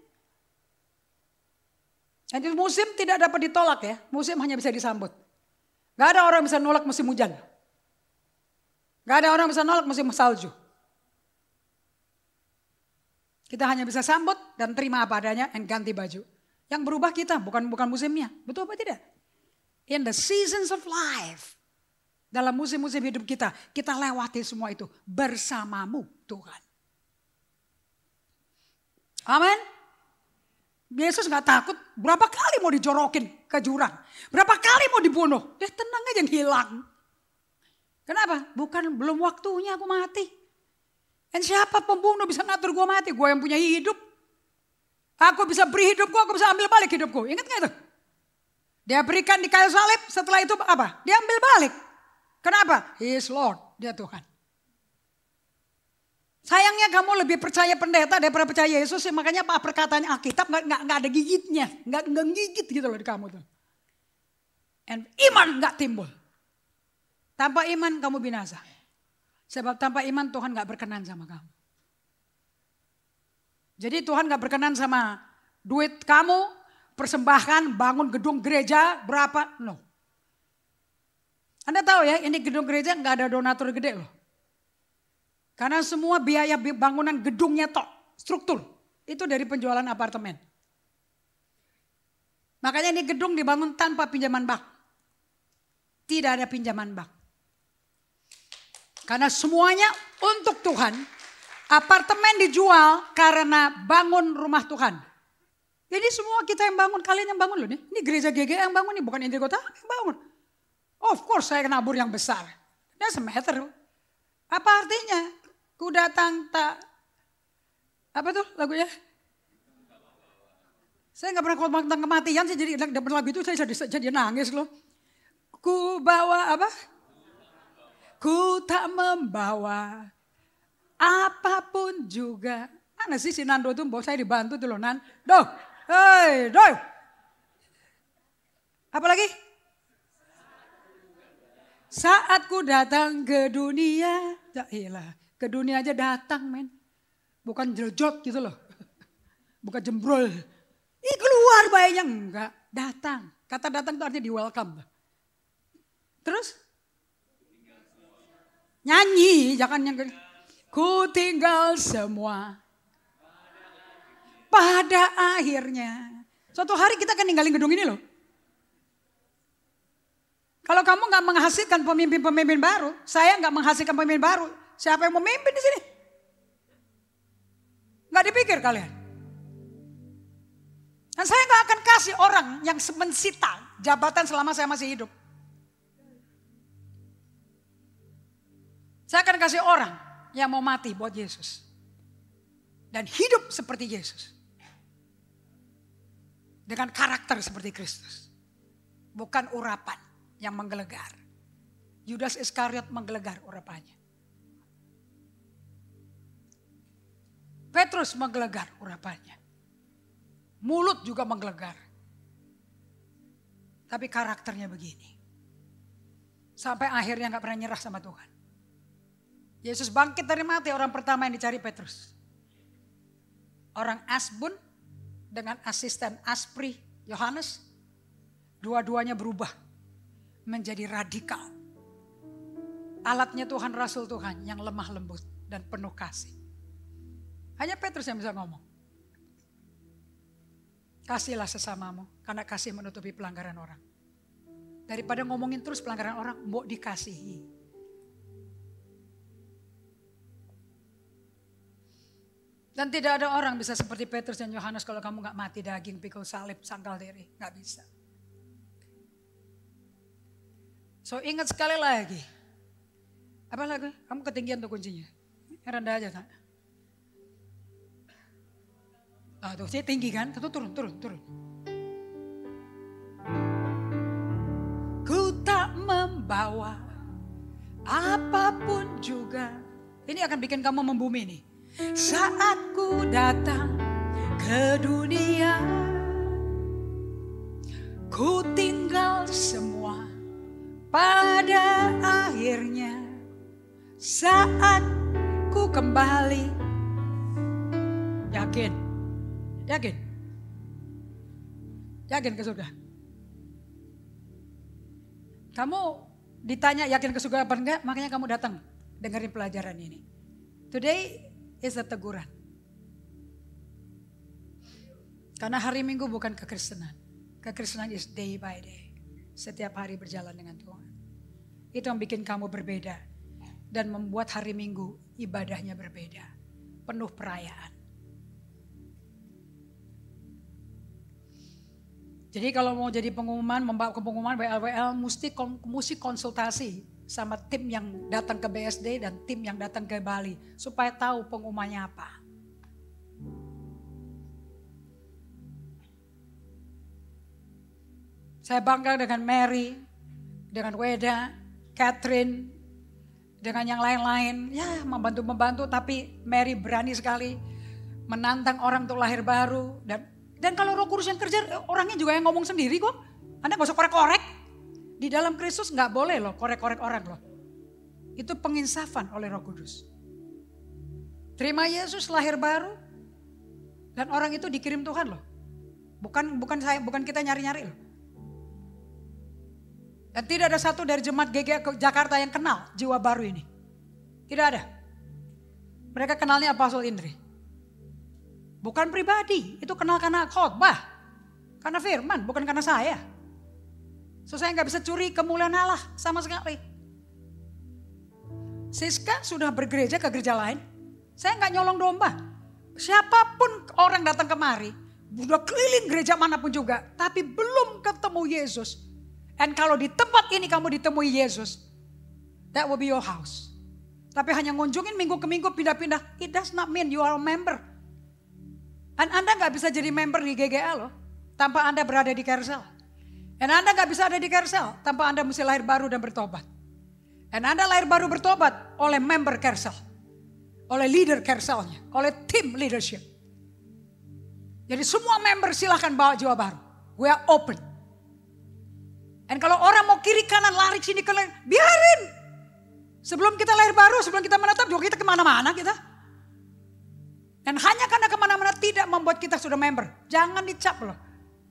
Jadi musim tidak dapat ditolak ya. Musim hanya bisa disambut. Gak ada orang bisa nolak musim hujan. Gak ada orang bisa nolak musim salju. Kita hanya bisa sambut dan terima apa adanya dan ganti baju. Yang berubah kita bukan musimnya. Betul apa tidak? In the seasons of life. Dalam musim-musim hidup kita lewati semua itu bersamamu Tuhan. Amin. Yesus gak takut berapa kali mau dijorokin ke jurang. Berapa kali mau dibunuh. Dia tenang aja hilang. Kenapa? Belum waktunya aku mati. Dan siapa pembunuh bisa ngatur gue mati? Gue yang punya hidup. Aku bisa beri hidupku, aku bisa ambil balik hidupku. Ingat gak itu? Dia berikan di kayu salib, setelah itu apa? Dia ambil balik. Kenapa? He is Lord, dia Tuhan. Sayangnya kamu lebih percaya pendeta daripada percaya Yesus. Makanya apa perkataan Alkitab gak ada gigitnya. Gak gigit gitu loh di kamu tuh. And iman gak timbul. Tanpa iman kamu binasa. Sebab tanpa iman Tuhan gak berkenan sama kamu. Jadi Tuhan gak berkenan sama duit kamu, persembahkan, bangun gedung gereja berapa? No. Anda tahu ya, ini gedung gereja nggak ada donatur gede loh. Karena semua biaya bangunan gedungnya tok, struktur. Itu dari penjualan apartemen. Makanya ini gedung dibangun tanpa pinjaman bank. Tidak ada pinjaman bank. Karena semuanya untuk Tuhan. Apartemen dijual karena bangun rumah Tuhan. Jadi semua kita yang bangun, kalian yang bangun loh nih. Ini gereja GG yang bangun nih, bukan Indri Kota yang bangun. Of course saya nabur yang besar. Doesn't matter. Apa artinya? Ku datang tak. Apa tuh lagunya? Saya gak pernah khotbah tentang kematian. Saya jadi dapat lagu itu saya jadi nangis loh. Ku bawa apa? Ku tak membawa apapun juga. Mana sih si Nando tuh? Saya dibantu tuh loh Nan. Doh. Hei, doh. Apa lagi? Saat ku datang ke dunia. Ya iyalah, ke dunia aja datang men. Bukan jelejot gitu loh. Bukan jembrol. Ih keluar bayinya. Enggak, datang. Kata datang itu artinya di welcome. Terus? Nyanyi, jangan yang ku tinggal semua. Pada akhirnya. Suatu hari kita akan ninggalin gedung ini loh. Kalau kamu gak menghasilkan pemimpin-pemimpin baru. Saya gak menghasilkan pemimpin baru. Siapa yang mau memimpin di sini? Gak dipikir kalian. Dan saya gak akan kasih orang yang mensita jabatan selama saya masih hidup. Saya akan kasih orang yang mau mati buat Yesus. Dan hidup seperti Yesus. Dengan karakter seperti Kristus. Bukan urapan yang menggelegar. Yudas Iskariot menggelegar urapannya. Petrus menggelegar urapannya. Mulut juga menggelegar. Tapi karakternya begini. Sampai akhirnya gak pernah nyerah sama Tuhan. Yesus bangkit dari mati, orang pertama yang dicari Petrus. Orang Asbun dengan asisten Aspri Yohanes. Dua-duanya berubah menjadi radikal. Alatnya Tuhan, Rasul Tuhan yang lemah lembut dan penuh kasih. Hanya Petrus yang bisa ngomong. Kasihlah sesamamu karena kasih menutupi pelanggaran orang. Daripada ngomongin terus pelanggaran orang, mau dikasihi. Dan tidak ada orang bisa seperti Petrus dan Yohanes kalau kamu gak mati daging, pikul salib, sangkal diri. Gak bisa. So ingat sekali lagi. Apa lagi? Kamu ketinggian tuh kuncinya. Rendah aja tak? Tuh saya tinggi kan? Tuh turun. Ku tak membawa apapun juga. Ini akan bikin kamu membumi nih. Saat ku datang ke dunia, ku tinggal semua. Pada akhirnya saat ku kembali. Yakin ke surga. Kamu ditanya yakin ke surga apa enggak, makanya kamu datang dengerin pelajaran ini. Today is a teguran. Karena hari Minggu bukan kekristenan. Kekristenan is day by day. Setiap hari berjalan dengan Tuhan. Itu yang bikin kamu berbeda. Dan membuat hari Minggu ibadahnya berbeda. Penuh perayaan. Jadi kalau mau jadi pengumuman, membawa ke pengumuman WL, mesti konsultasi sama tim yang datang ke BSD dan tim yang datang ke Bali. Supaya tahu pengumumannya apa. Saya bangga dengan Mary, dengan Weda, Catherine, dengan yang lain-lain. Ya membantu-membantu tapi Mary berani sekali menantang orang untuk lahir baru. Dan kalau Roh Kudus yang kerja, orangnya juga yang ngomong sendiri kok. Anda gak usah korek-korek. Di dalam Kristus gak boleh loh korek-korek orang loh. Itu penginsafan oleh Roh Kudus. Terima Yesus lahir baru. Dan orang itu dikirim Tuhan loh. Bukan kita nyari-nyari loh. Dan tidak ada satu dari jemaat GG Jakarta yang kenal jiwa baru ini. Tidak ada. Mereka kenalnya Apostle Indri. Bukan pribadi, itu kenal karena khotbah. Karena firman, bukan karena saya. So saya gak bisa curi kemuliaan Allah sama sekali. Siska sudah bergereja ke gereja lain. Saya gak nyolong domba. Siapapun orang datang kemari, udah keliling gereja manapun juga. Tapi belum ketemu Yesus. Dan kalau di tempat ini kamu ditemui Yesus, that will be your house. Tapi hanya ngunjungin minggu ke minggu pindah-pindah, it does not mean you are a member. Dan Anda gak bisa jadi member di GGA loh, tanpa Anda berada di Kersel. Dan Anda gak bisa ada di Kersel, tanpa Anda mesti lahir baru dan bertobat. Dan Anda lahir baru bertobat oleh member Kersel. Oleh leader Kerselnya, oleh tim leadership. Jadi semua member silahkan bawa jiwa baru. We are open. Dan kalau orang mau kiri kanan lari sini ke biarin. Sebelum kita lahir baru, sebelum kita menetap juga kita kemana-mana kita. Dan hanya karena kemana-mana tidak membuat kita sudah member. Jangan dicap loh.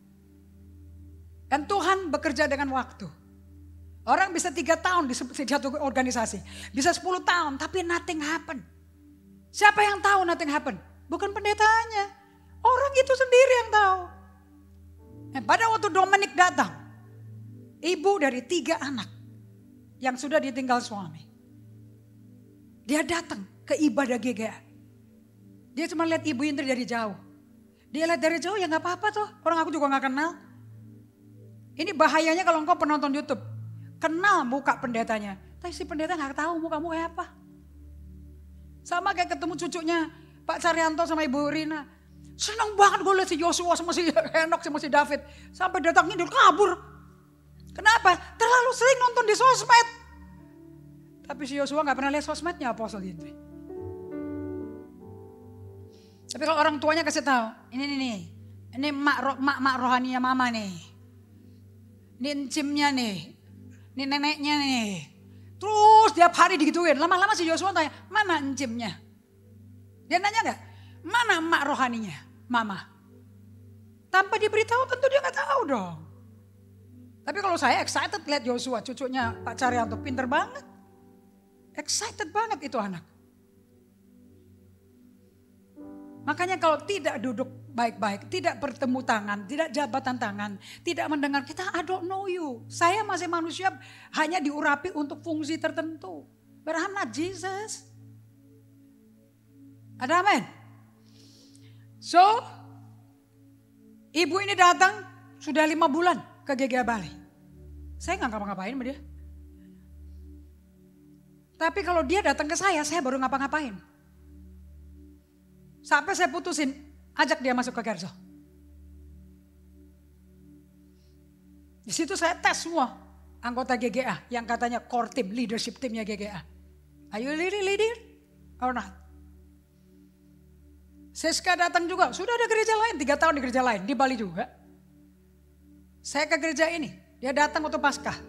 Dan Tuhan bekerja dengan waktu. Orang bisa 3 tahun di satu organisasi. Bisa 10 tahun tapi nothing happen. Siapa yang tahu nothing happen? Bukan pendetanya. Orang itu sendiri yang tahu. Pada waktu Dominic datang. Ibu dari 3 anak. Yang sudah ditinggal suami. Dia datang ke ibadah GGA. Dia cuma lihat Ibu Indri dari jauh. Dia lihat dari jauh ya gak apa-apa tuh. Orang aku juga gak kenal. Ini bahayanya kalau engkau penonton YouTube. Kenal muka pendetanya. Tapi si pendeta gak tahu muka-muka kayak apa. Sama kayak ketemu cucunya Pak Caryanto sama Ibu Rina. Senang banget gue lihat si Yosua sama si Henok sama si David. Sampai datang ini kabur. Kenapa? Terlalu sering nonton di sosmed. Tapi si Yosua gak pernah lihat sosmednya Apostle Indri. Tapi kalau orang tuanya kasih tahu, ini mak rohaninya mama nih. Ini encimnya nih, ini neneknya nih. Terus tiap hari digituin, lama-lama si Yosua tanya, mana encimnya? Dia nanya gak, mana mak rohaninya, mama? Tanpa diberitahu tentu dia gak tahu dong. Tapi kalau saya excited lihat Yosua, cucunya Pak Caryanto, pinter banget. Excited banget itu anak. Makanya kalau tidak duduk baik-baik, tidak bertemu tangan, tidak jabatan tangan, tidak mendengar kita, I don't know you. Saya masih manusia hanya diurapi untuk fungsi tertentu. But I'm not Jesus. Ada amin? So, ibu ini datang sudah 5 bulan ke GGA Bali. Saya gak ngapa-ngapain sama dia. Tapi kalau dia datang ke saya baru ngapa-ngapain. Sampai saya putusin, ajak dia masuk ke Gersel. Di situ saya tes semua anggota GGA yang katanya core team, leadership teamnya GGA. Are you really leader or not? Siska datang juga, sudah ada gereja lain, 3 tahun di gereja lain, di Bali juga. Saya ke gereja ini, dia datang waktu Paskah.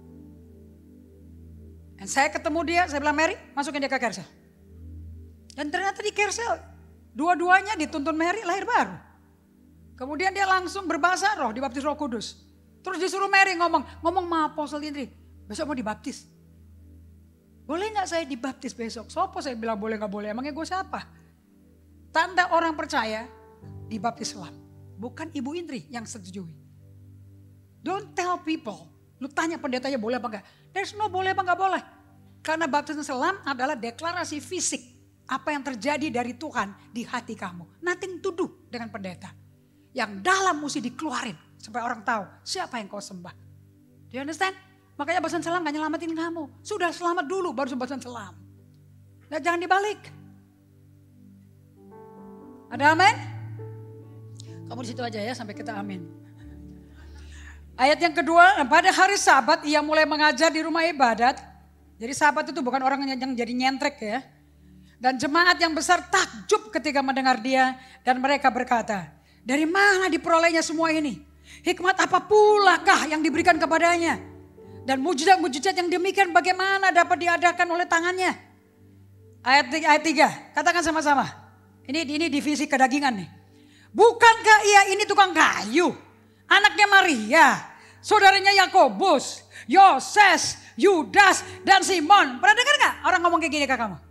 Dan saya ketemu dia, saya bilang Mary, masukin dia ke Gersel. Dan ternyata di Gersel, dua-duanya dituntun Mary lahir baru. Kemudian dia langsung berbahasa roh, dibaptis Roh Kudus. Terus disuruh Mary ngomong sama Apostle Indri, besok mau dibaptis. Boleh gak saya dibaptis besok? Sopo saya bilang boleh gak boleh, emangnya gue siapa? Tanda orang percaya dibaptis selam. Bukan Ibu Indri yang setujui. Don't tell people, lu tanya pendetanya boleh apa enggak. There's no boleh apa enggak boleh. Karena baptisan selam adalah deklarasi fisik. Apa yang terjadi dari Tuhan di hati kamu. Nothing to do dengan pendeta. Yang dalam mesti dikeluarin. Supaya orang tahu siapa yang kau sembah. Do you understand? Makanya baptisan selam gak nyelamatin kamu. Sudah selamat dulu baru baptisan selam. Nah, jangan dibalik. Ada amin? Kamu di situ aja ya sampai kita amin. Ayat yang kedua, pada hari Sabat ia mulai mengajar di rumah ibadat. Jadi Sabat itu bukan orang yang jadi nyentrek ya. Dan jemaat yang besar takjub ketika mendengar dia dan mereka berkata, dari mana diperolehnya semua ini? Hikmat apa pula kah yang diberikan kepadanya? Dan mujizat-mujizat yang demikian bagaimana dapat diadakan oleh tangannya? Ayat 3, katakan sama-sama. Ini divisi kedagingan nih. Bukankah ia ini tukang kayu? Anaknya Maria, saudaranya Yakobus, Yoses, Yudas, dan Simon. Pernah dengar gak orang ngomong kayak gini ke kamu?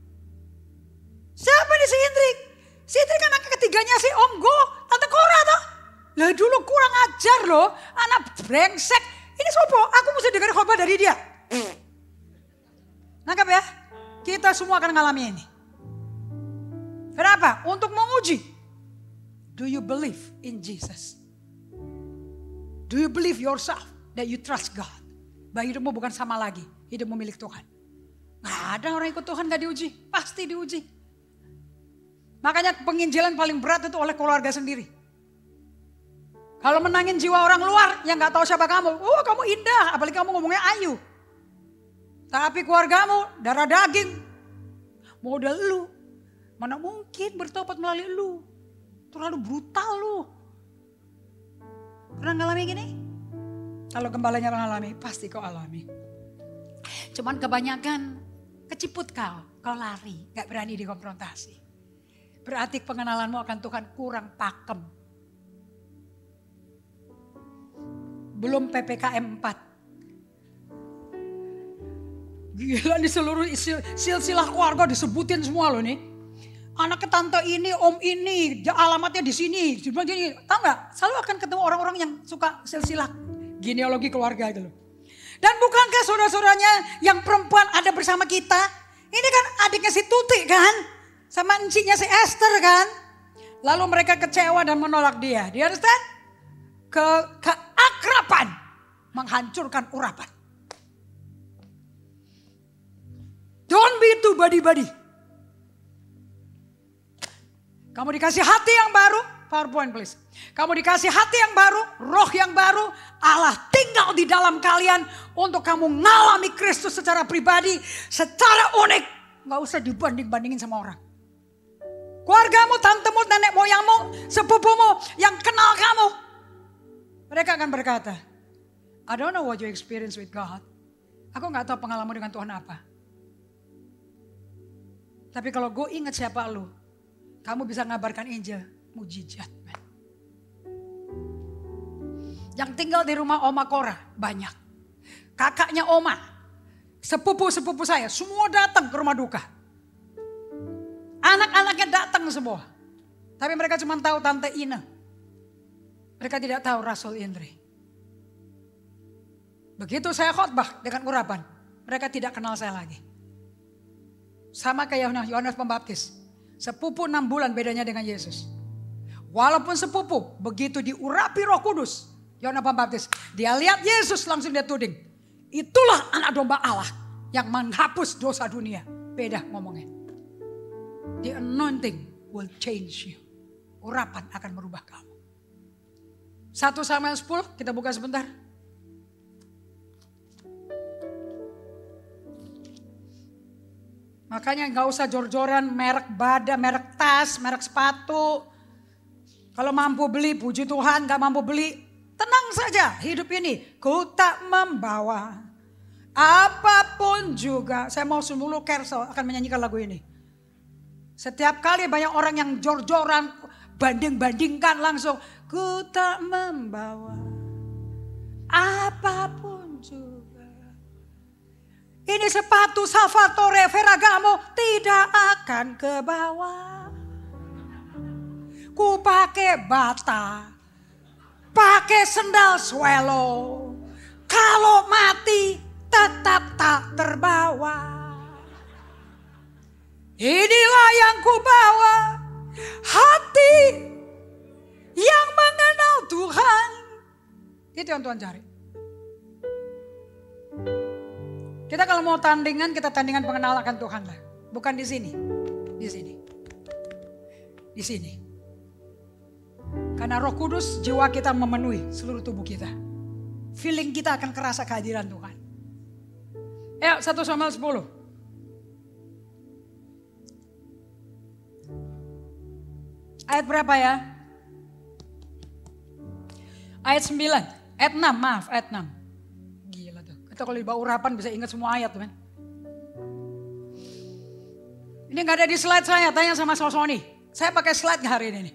Siapa nih si Indrik? Si Indrik kan anak ketiganya si Om Go, Tante Cora toh. Lah dulu kurang ajar loh, anak brengsek. Ini sopo, aku mesti dengar khotbah dari dia. Nangkap ya? Kita semua akan ngalami ini. Kenapa? Untuk menguji. Do you believe in Jesus? Do you believe yourself that you trust God? Bahwa hidupmu bukan sama lagi, hidupmu milik Tuhan. Gak ada orang ikut Tuhan gak diuji, pasti diuji. Makanya penginjilan paling berat itu oleh keluarga sendiri. Kalau menangin jiwa orang luar yang gak tahu siapa kamu. Oh kamu indah, apalagi kamu ngomongnya ayu. Tapi keluargamu darah daging. Model lu. Mana mungkin bertobat melalui lu. Terlalu brutal lu. Pernah ngalamin gini? Kalau gembalanya mengalami, pasti kau alami. Cuman kebanyakan keciput kau lari, gak berani dikonfrontasi. Berarti pengenalanmu akan Tuhan kurang pakem. Belum PPKM 4. Gila nih seluruh silsilah keluarga disebutin semua loh nih. Anak tante ini, om ini, alamatnya di sini. Tahu gak? Selalu akan ketemu orang-orang yang suka silsilah genealogi keluarga itu loh. Dan bukankah saudara-saudaranya yang perempuan ada bersama kita? Ini kan adiknya si Tuti kan? Sama enciknya si Esther kan? Lalu mereka kecewa dan menolak dia. Dia understand? Keakraban menghancurkan urapan. Don't be too buddy-buddy. Kamu dikasih hati yang baru, PowerPoint please. Kamu dikasih hati yang baru, roh yang baru, Allah tinggal di dalam kalian untuk kamu ngalami Kristus secara pribadi, secara unik. Gak usah dibanding-bandingin sama orang. Keluargamu, tantemu, nenek moyangmu, sepupumu yang kenal kamu. Mereka akan berkata, I don't know what you experience with God. Aku gak tahu pengalaman dengan Tuhan apa. Tapi kalau gue ingat siapa lu, kamu bisa ngabarkan Injil, mujizat. Yang tinggal di rumah Oma Kora banyak. Kakaknya Oma, sepupu-sepupu saya, semua datang ke rumah duka. Anak-anaknya datang semua. Tapi mereka cuma tahu Tante Ina. Mereka tidak tahu Rasul Indri. Begitu saya khotbah dengan urapan, mereka tidak kenal saya lagi. Sama kayak Yohanes Pembaptis. Sepupu 6 bulan bedanya dengan Yesus. Walaupun sepupu, begitu diurapi Roh Kudus, Yohanes Pembaptis, dia lihat Yesus langsung dia tuding. Itulah anak domba Allah yang menghapus dosa dunia. Beda ngomongnya. The anointing will change you. Urapan akan merubah kamu. 1 Samuel 10, kita buka sebentar. Makanya gak usah jor-joran merek badan, merek tas, merek sepatu. Kalau mampu beli, puji Tuhan. Gak mampu beli, tenang saja hidup ini. Ku tak membawa apapun juga. Saya mau Sumulu Kersel akan menyanyikan lagu ini. Setiap kali banyak orang yang jor-joran, banding-bandingkan langsung. Ku tak membawa apapun juga. Ini sepatu Salvatore Ferragamo tidak akan ke bawah. Ku pakai bata, pakai sendal swallow. Kalau mati tetap tak terbawa. Inilah yang ku bawa, hati yang mengenal Tuhan. Itu yang Tuhan cari. Kita kalau mau tandingan, kita tandingan pengenalan akan Tuhan lah. Bukan di sini. Di sini. Di sini. Karena Roh Kudus, jiwa kita memenuhi seluruh tubuh kita. Feeling kita akan kerasa kehadiran Tuhan. Ayo 1 Samuel 10. Ayat berapa ya? Ayat 9. Ayat 6, maaf, ayat 6. Kita kalau dibawa urapan bisa ingat semua ayat kan. Ini gak ada di slide saya, tanya sama Sosoni. Saya pakai slide hari ini.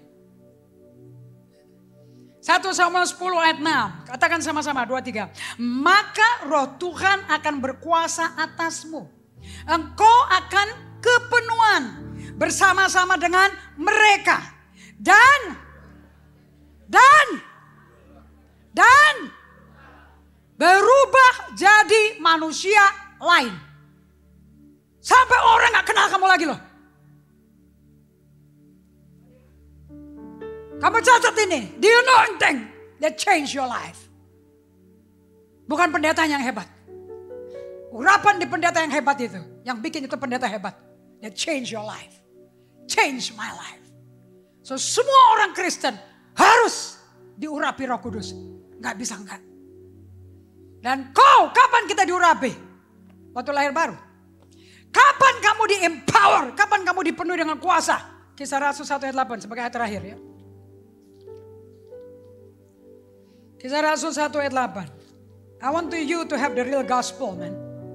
1 Samuel 10 ayat 6. Katakan sama-sama 2, 3. Maka roh Tuhan akan berkuasa atasmu. Engkau akan kepenuhan bersama-sama dengan mereka. Dan berubah jadi manusia lain. Sampai orang gak kenal kamu lagi loh. Kamu catat ini. The anointing that change your life. Bukan pendeta yang hebat. Urapan di pendeta yang hebat itu. Yang bikin itu pendeta hebat. That change your life. Change my life. So semua orang Kristen harus diurapi Roh Kudus. Gak bisa enggak. Dan kau, kapan kita diurapi? Waktu lahir baru. Kapan kamu di-empower? Kapan kamu dipenuhi dengan kuasa? Kisah Rasul 1 ayat 8 sebagai ayat terakhir ya. Kisah Rasul 1 ayat 8. I want you to have the real gospel, man.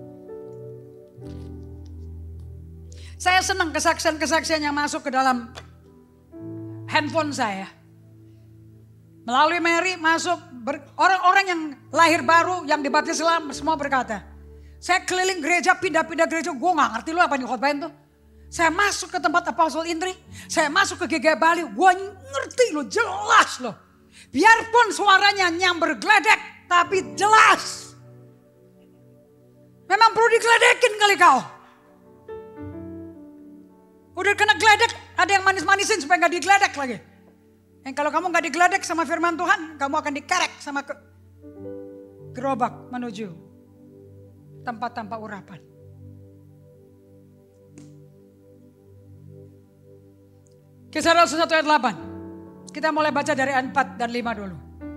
Saya senang kesaksian-kesaksian yang masuk ke dalam handphone saya. Melalui Mary masuk orang-orang yang lahir baru, yang dibaptis Islam, semua berkata, saya keliling gereja, pindah-pindah gereja, gue gak ngerti lu apa yang khotbahin tuh. Saya masuk ke tempat Apostle Indri, saya masuk ke GG Bali, gue ngerti lo, jelas lo. Biarpun suaranya nyamber gledek, tapi jelas. Memang perlu digledekin kali kau. Udah kena gledek, ada yang manis-manisin supaya gak digledek lagi. Yang kalau kamu gak digledek sama firman Tuhan, kamu akan dikerek sama gerobak menuju tempat tanpa urapan. Kisah Rasul 1 ayat 8. Kita mulai baca dari ayat 4 dan 5 dulu.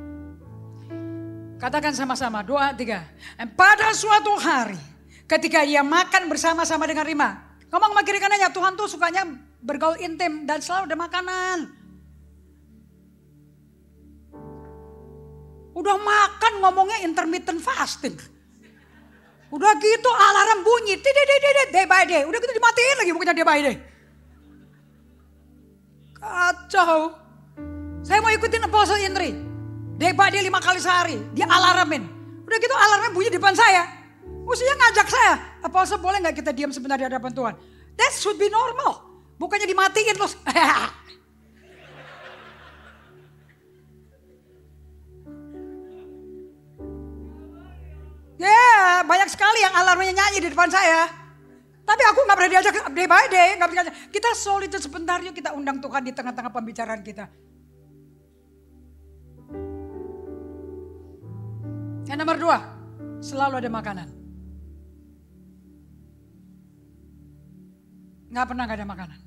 Katakan sama-sama, 2, 3. Dan pada suatu hari, ketika ia makan bersama-sama dengan Rima. Ngomong sama kiri kanannya, Tuhan tuh sukanya bergaul intim dan selalu ada makanan. Udah makan ngomongnya intermittent fasting. Udah gitu alarm bunyi, day by day. Udah gitu dimatiin lagi bukannya day by day. Kacau. Saya mau ikutin Apostle Indri. Day by day 5 kali sehari. Dia alarmin. Udah gitu alarmnya bunyi di depan saya. Mestinya ngajak saya. Apostle boleh gak kita diam sebentar di hadapan Tuhan? That should be normal. Bukannya dimatiin terus. Ya, banyak sekali yang alarmnya nyanyi di depan saya. Tapi aku gak pernah diajak day by day. Gak bisa. Kita solid sebentar yuk, kita undang Tuhan di tengah-tengah pembicaraan kita. Yang nomor 2, selalu ada makanan. Gak pernah gak ada makanan.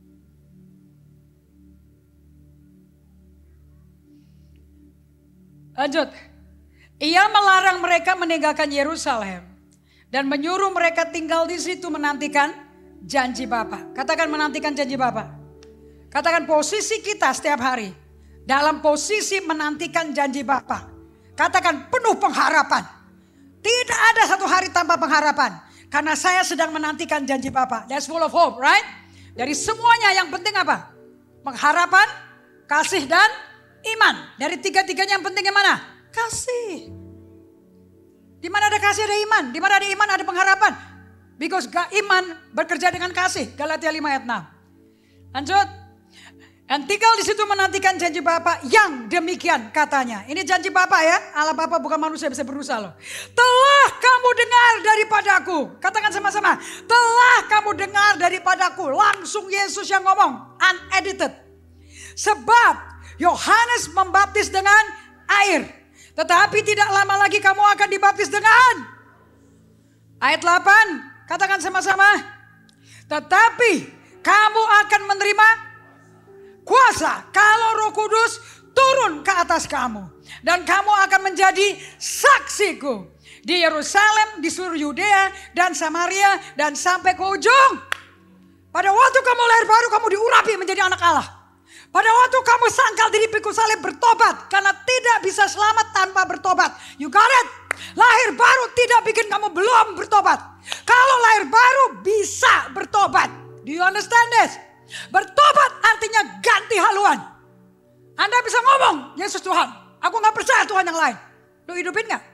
Lanjut. Ia melarang mereka meninggalkan Yerusalem dan menyuruh mereka tinggal di situ menantikan janji Bapa. Katakan menantikan janji Bapa. Katakan posisi kita setiap hari dalam posisi menantikan janji Bapa. Katakan penuh pengharapan. Tidak ada satu hari tanpa pengharapan. Karena saya sedang menantikan janji Bapa. That's full of hope, right? Dari semuanya yang penting apa? Pengharapan, kasih dan iman. Dari tiga-tiganya yang penting yang mana? Kasih. Di mana ada kasih ada iman. Di mana ada iman ada pengharapan. Because iman bekerja dengan kasih. Galatia 5 ayat 6. Lanjut. Dan tinggal di situ menantikan janji Bapa yang demikian katanya. Ini janji Bapa ya. Allah Bapa bukan manusia bisa berusaha loh. Telah kamu dengar daripadaku. Katakan sama-sama. Telah kamu dengar daripadaku. Langsung Yesus yang ngomong. Unedited. Sebab Yohanes membaptis dengan air. Tetapi tidak lama lagi kamu akan dibaptis dengan. Ayat 8. Katakan sama-sama. Tetapi kamu akan menerima kuasa kalau Roh Kudus turun ke atas kamu. Dan kamu akan menjadi saksiku. Di Yerusalem, di seluruh Yudea dan Samaria dan sampai ke ujung. Pada waktu kamu lahir baru kamu diurapi menjadi anak Allah. Pada waktu kamu sangkal diri pikul salib bertobat. Karena tidak bisa selamat tanpa bertobat. You got it? Lahir baru tidak bikin kamu belum bertobat. Kalau lahir baru bisa bertobat. Do you understand this? Bertobat artinya ganti haluan. Anda bisa ngomong, Yesus Tuhan. Aku gak percaya Tuhan yang lain. Lu hidupin gak?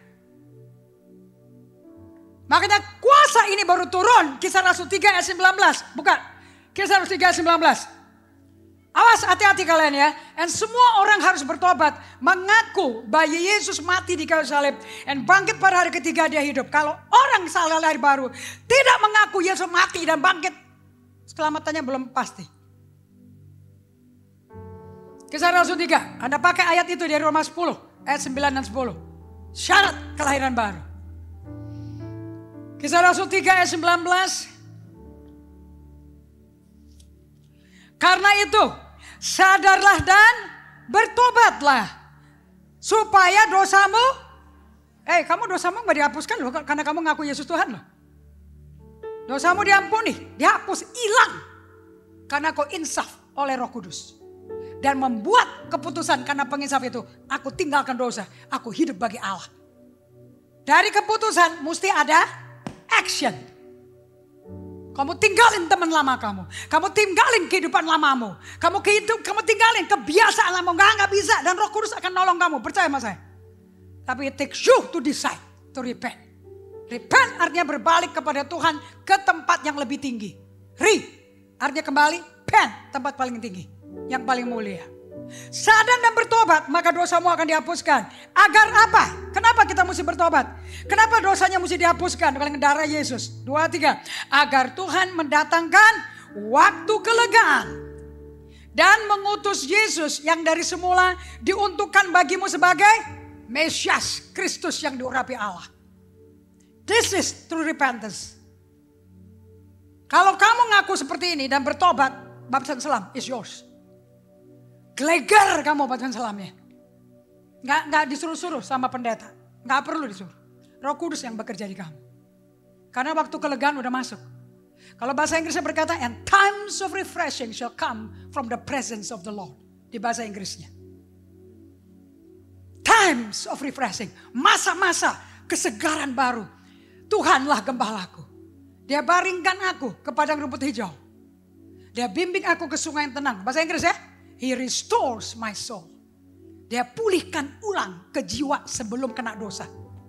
Makanya kuasa ini baru turun. Kisah Rasul 3 ayat 19. Bukan. Kisah Rasul 3 ayat 19. Awas hati-hati kalian ya. Dan semua orang harus bertobat. Mengaku bahwa Yesus mati di kayu salib. Dan bangkit pada hari ketiga dia hidup. Kalau orang salah lahir baru. Tidak mengaku Yesus mati dan bangkit. Selamatannya belum pasti. Kisah Rasul 3. Anda pakai ayat itu dari Roma 10. Ayat 9 dan 10. Syarat kelahiran baru. Kisah Rasul 3 ayat 19. Karena itu sadarlah dan bertobatlah. Supaya dosamu. Kamu dosamu gak dihapuskan loh. Karena kamu ngaku Yesus Tuhan loh. Dosamu diampuni. Dihapus, hilang. Karena kau insaf oleh Roh Kudus. Dan membuat keputusan karena penginsaf itu. Aku tinggalkan dosa. Aku hidup bagi Allah. Dari keputusan mesti ada action. Kamu tinggalin teman lama kamu. Kamu tinggalin kehidupan lamamu. Kamu tinggalin kebiasaan lama. Enggak bisa. Dan Roh Kudus akan nolong kamu. Percaya sama saya. Tapi it takes you to decide to repent. Repent artinya berbalik kepada Tuhan ke tempat yang lebih tinggi. Artinya kembali. Pen, tempat paling tinggi. Yang paling mulia. Sadar dan bertobat, maka dosamu akan dihapuskan. Agar apa? Kenapa kita mesti bertobat? Kenapa dosanya mesti dihapuskan dengan darah Yesus? 2, 3. Agar Tuhan mendatangkan waktu kelegaan. Dan mengutus Yesus yang dari semula diuntukkan bagimu sebagai Mesias, Kristus yang diurapi Allah. This is true repentance. Kalau kamu ngaku seperti ini dan bertobat, baptisan selam is yours. Gelegar kamu baptisan selamnya. Nggak disuruh-suruh sama pendeta. Nggak perlu disuruh. Roh Kudus yang bekerja di kamu. Karena waktu kelegaan udah masuk. Kalau bahasa Inggrisnya berkata, and times of refreshing shall come from the presence of the Lord. Di bahasa Inggrisnya. Times of refreshing. Masa-masa kesegaran baru. Tuhanlah gembalaku. Dia baringkan aku ke padang rumput hijau. Dia bimbing aku ke sungai yang tenang. Bahasa Inggris ya. He restores my soul. Dia pulihkan ulang ke jiwa sebelum kena dosa.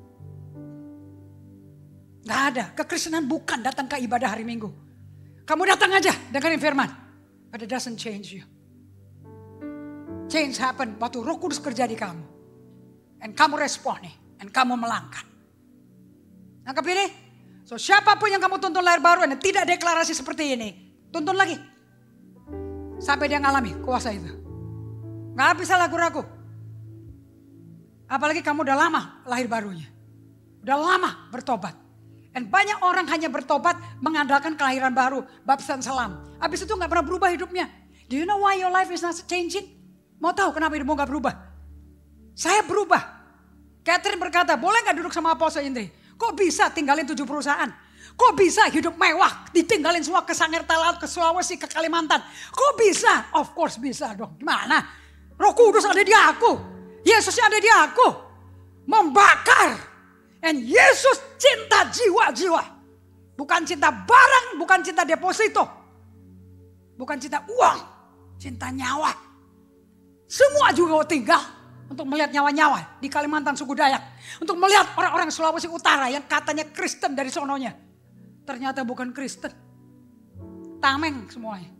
Gak ada. Kekristenan bukan datang ke ibadah hari Minggu. Kamu datang aja dengerin firman. But it doesn't change you. Change happen waktu Roh Kudus kerja di kamu. And kamu respon nih. And kamu melangkah. Nangkap ini? So siapapun yang kamu tuntun lahir baru dan tidak deklarasi seperti ini. Tuntun lagi. Sampai dia ngalami kuasa itu. Gak bisa ragu-ragu. Apalagi kamu udah lama lahir barunya. Udah lama bertobat. Dan banyak orang hanya bertobat mengandalkan kelahiran baru. Baptisan selam. Habis itu gak pernah berubah hidupnya. Do you know why your life is not changing? Mau tahu kenapa hidupmu gak berubah? Saya berubah. Catherine berkata, boleh gak duduk sama Apostle Indri? Kok bisa tinggalin 7 perusahaan? Kok bisa hidup mewah, ditinggalin semua ke Sangitta Laut, ke Sulawesi, ke Kalimantan? Kok bisa? Of course bisa dong. Gimana? Roh Kudus ada di aku. Yesus ada di aku. Membakar. And Yesus cinta jiwa-jiwa. Bukan cinta barang, bukan cinta deposito. Bukan cinta uang, cinta nyawa. Semua juga tinggal untuk melihat nyawa-nyawa di Kalimantan suku Dayak. Untuk melihat orang-orang Sulawesi Utara yang katanya Kristen dari sononya. Ternyata bukan Kristen. Tameng semuanya.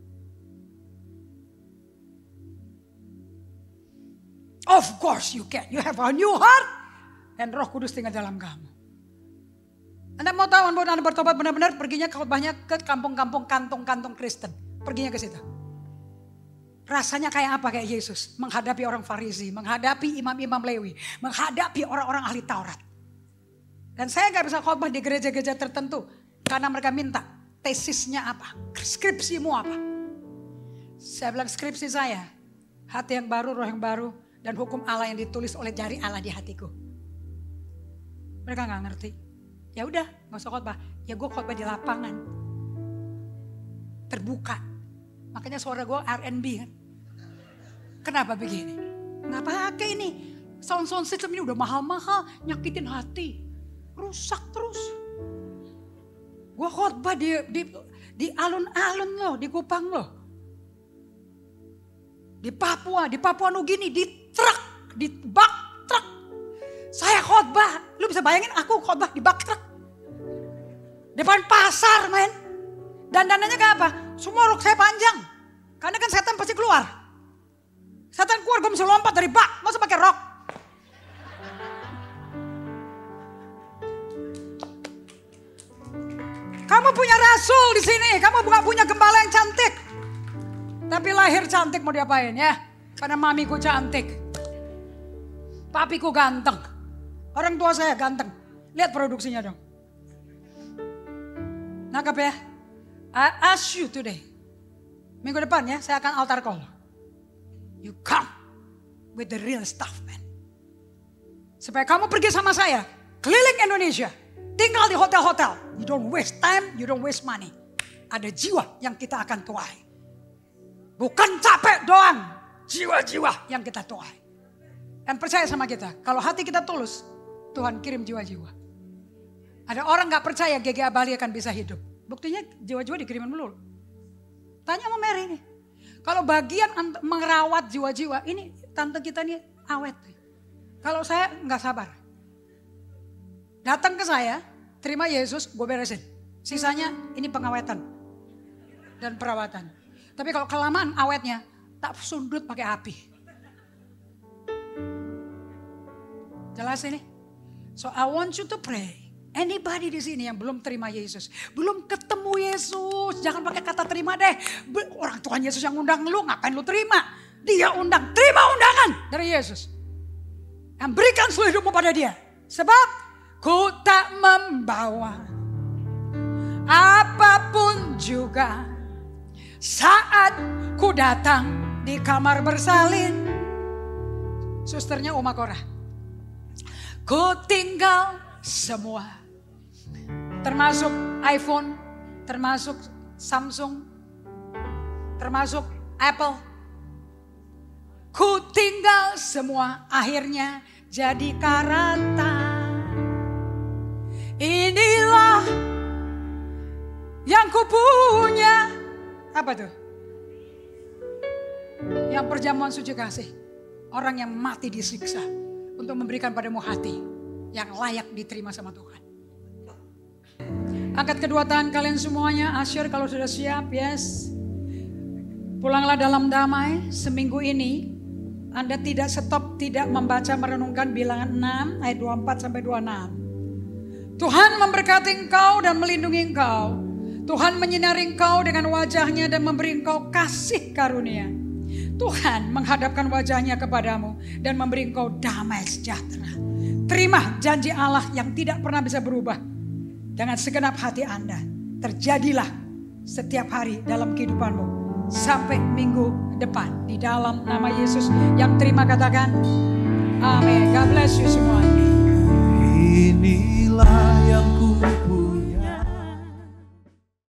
Of course you can. You have a new heart. Dan Roh Kudus tinggal dalam kamu. Anda mau tahu, Anda bertobat benar-benar, perginya khotbahnya ke kampung-kampung, kantong-kantong Kristen. Perginya ke situ. Rasanya kayak apa kayak Yesus? Menghadapi orang Farisi, menghadapi imam-imam Lewi, menghadapi orang-orang ahli Taurat. Dan saya gak bisa khotbah di gereja-gereja tertentu. Karena mereka minta tesisnya apa, skripsimu apa. Saya bilang skripsi saya, hati yang baru, roh yang baru, dan hukum Allah yang ditulis oleh jari Allah di hatiku. Mereka gak ngerti. Ya udah, gak usah khotbah. Ya gue khotbah di lapangan. Terbuka. Makanya suara gue R&B kan. Kenapa begini? Gak pakai ini. Sound system ini udah mahal-mahal. Nyakitin hati. Rusak terus. Gue khotbah di alun-alun loh. Di Kupang loh. Di Papua Nugini. Di truk. Di bak truk. Saya khotbah. Lu bisa bayangin aku khotbah di bak truk. Depan pasar men. Dandanannya kayak apa? Semua rok saya panjang. Karena kan setan pasti keluar. Setan keluar gue bisa lompat dari bak. Masa pakai rok? Kamu punya rasul di sini. Kamu bukan punya gembala yang cantik. Tapi lahir cantik mau diapain ya? Karena mamiku cantik. Papiku ganteng. Orang tua saya ganteng. Lihat produksinya dong. Nangkap ya? I ask you today. Minggu depan ya, saya akan altar call. You come with the real stuff, man. Supaya kamu pergi sama saya, keliling Indonesia, tinggal di hotel-hotel. You don't waste time, you don't waste money. Ada jiwa yang kita akan tuai. Bukan capek doang, jiwa-jiwa yang kita tuai. Dan percaya sama kita, kalau hati kita tulus, Tuhan kirim jiwa-jiwa. Ada orang gak percaya GGA Bali akan bisa hidup. Buktinya jiwa-jiwa dikirimin melulu. Tanya sama Mary nih. Kalau bagian merawat jiwa-jiwa, ini tante kita nih awet. Kalau saya gak sabar. Datang ke saya, terima Yesus, gue beresin. Sisanya ini pengawetan dan perawatan. Tapi kalau kelamaan awetnya, tak sundut pakai api. Jelas ini? So I want you to pray. Anybody di sini yang belum terima Yesus, belum ketemu Yesus, jangan pakai kata terima deh. Orang Tuhan Yesus yang undang lu, ngapain lu terima? Dia undang, terima undangan dari Yesus. Dan berikan seluruh hidupmu pada dia. Sebab ku tak membawa apapun juga saat ku datang di kamar bersalin. Susternya Oma Korah. Ku tinggal semua. Termasuk iPhone, termasuk Samsung, termasuk Apple. Ku tinggal semua, akhirnya jadi karata. Inilah yang ku punya. Apa tuh? Yang perjamuan suci kasih. Orang yang mati disiksa untuk memberikan padamu hati yang layak diterima sama Tuhan. Angkat kedua tangan kalian semuanya. Asyur kalau sudah siap, yes. Pulanglah dalam damai. Seminggu ini Anda tidak stop, tidak membaca merenungkan bilangan 6 ayat 24 sampai 26. Tuhan memberkati engkau dan melindungi engkau. Tuhan menyinari engkau dengan wajahnya dan memberi engkau kasih karunia. Tuhan menghadapkan wajahnya kepadamu dan memberi engkau damai sejahtera. Terima janji Allah yang tidak pernah bisa berubah. Dengan segenap hati Anda, terjadilah setiap hari dalam kehidupanmu. Sampai minggu depan. Di dalam nama Yesus yang terima katakan, amin. God bless you semua.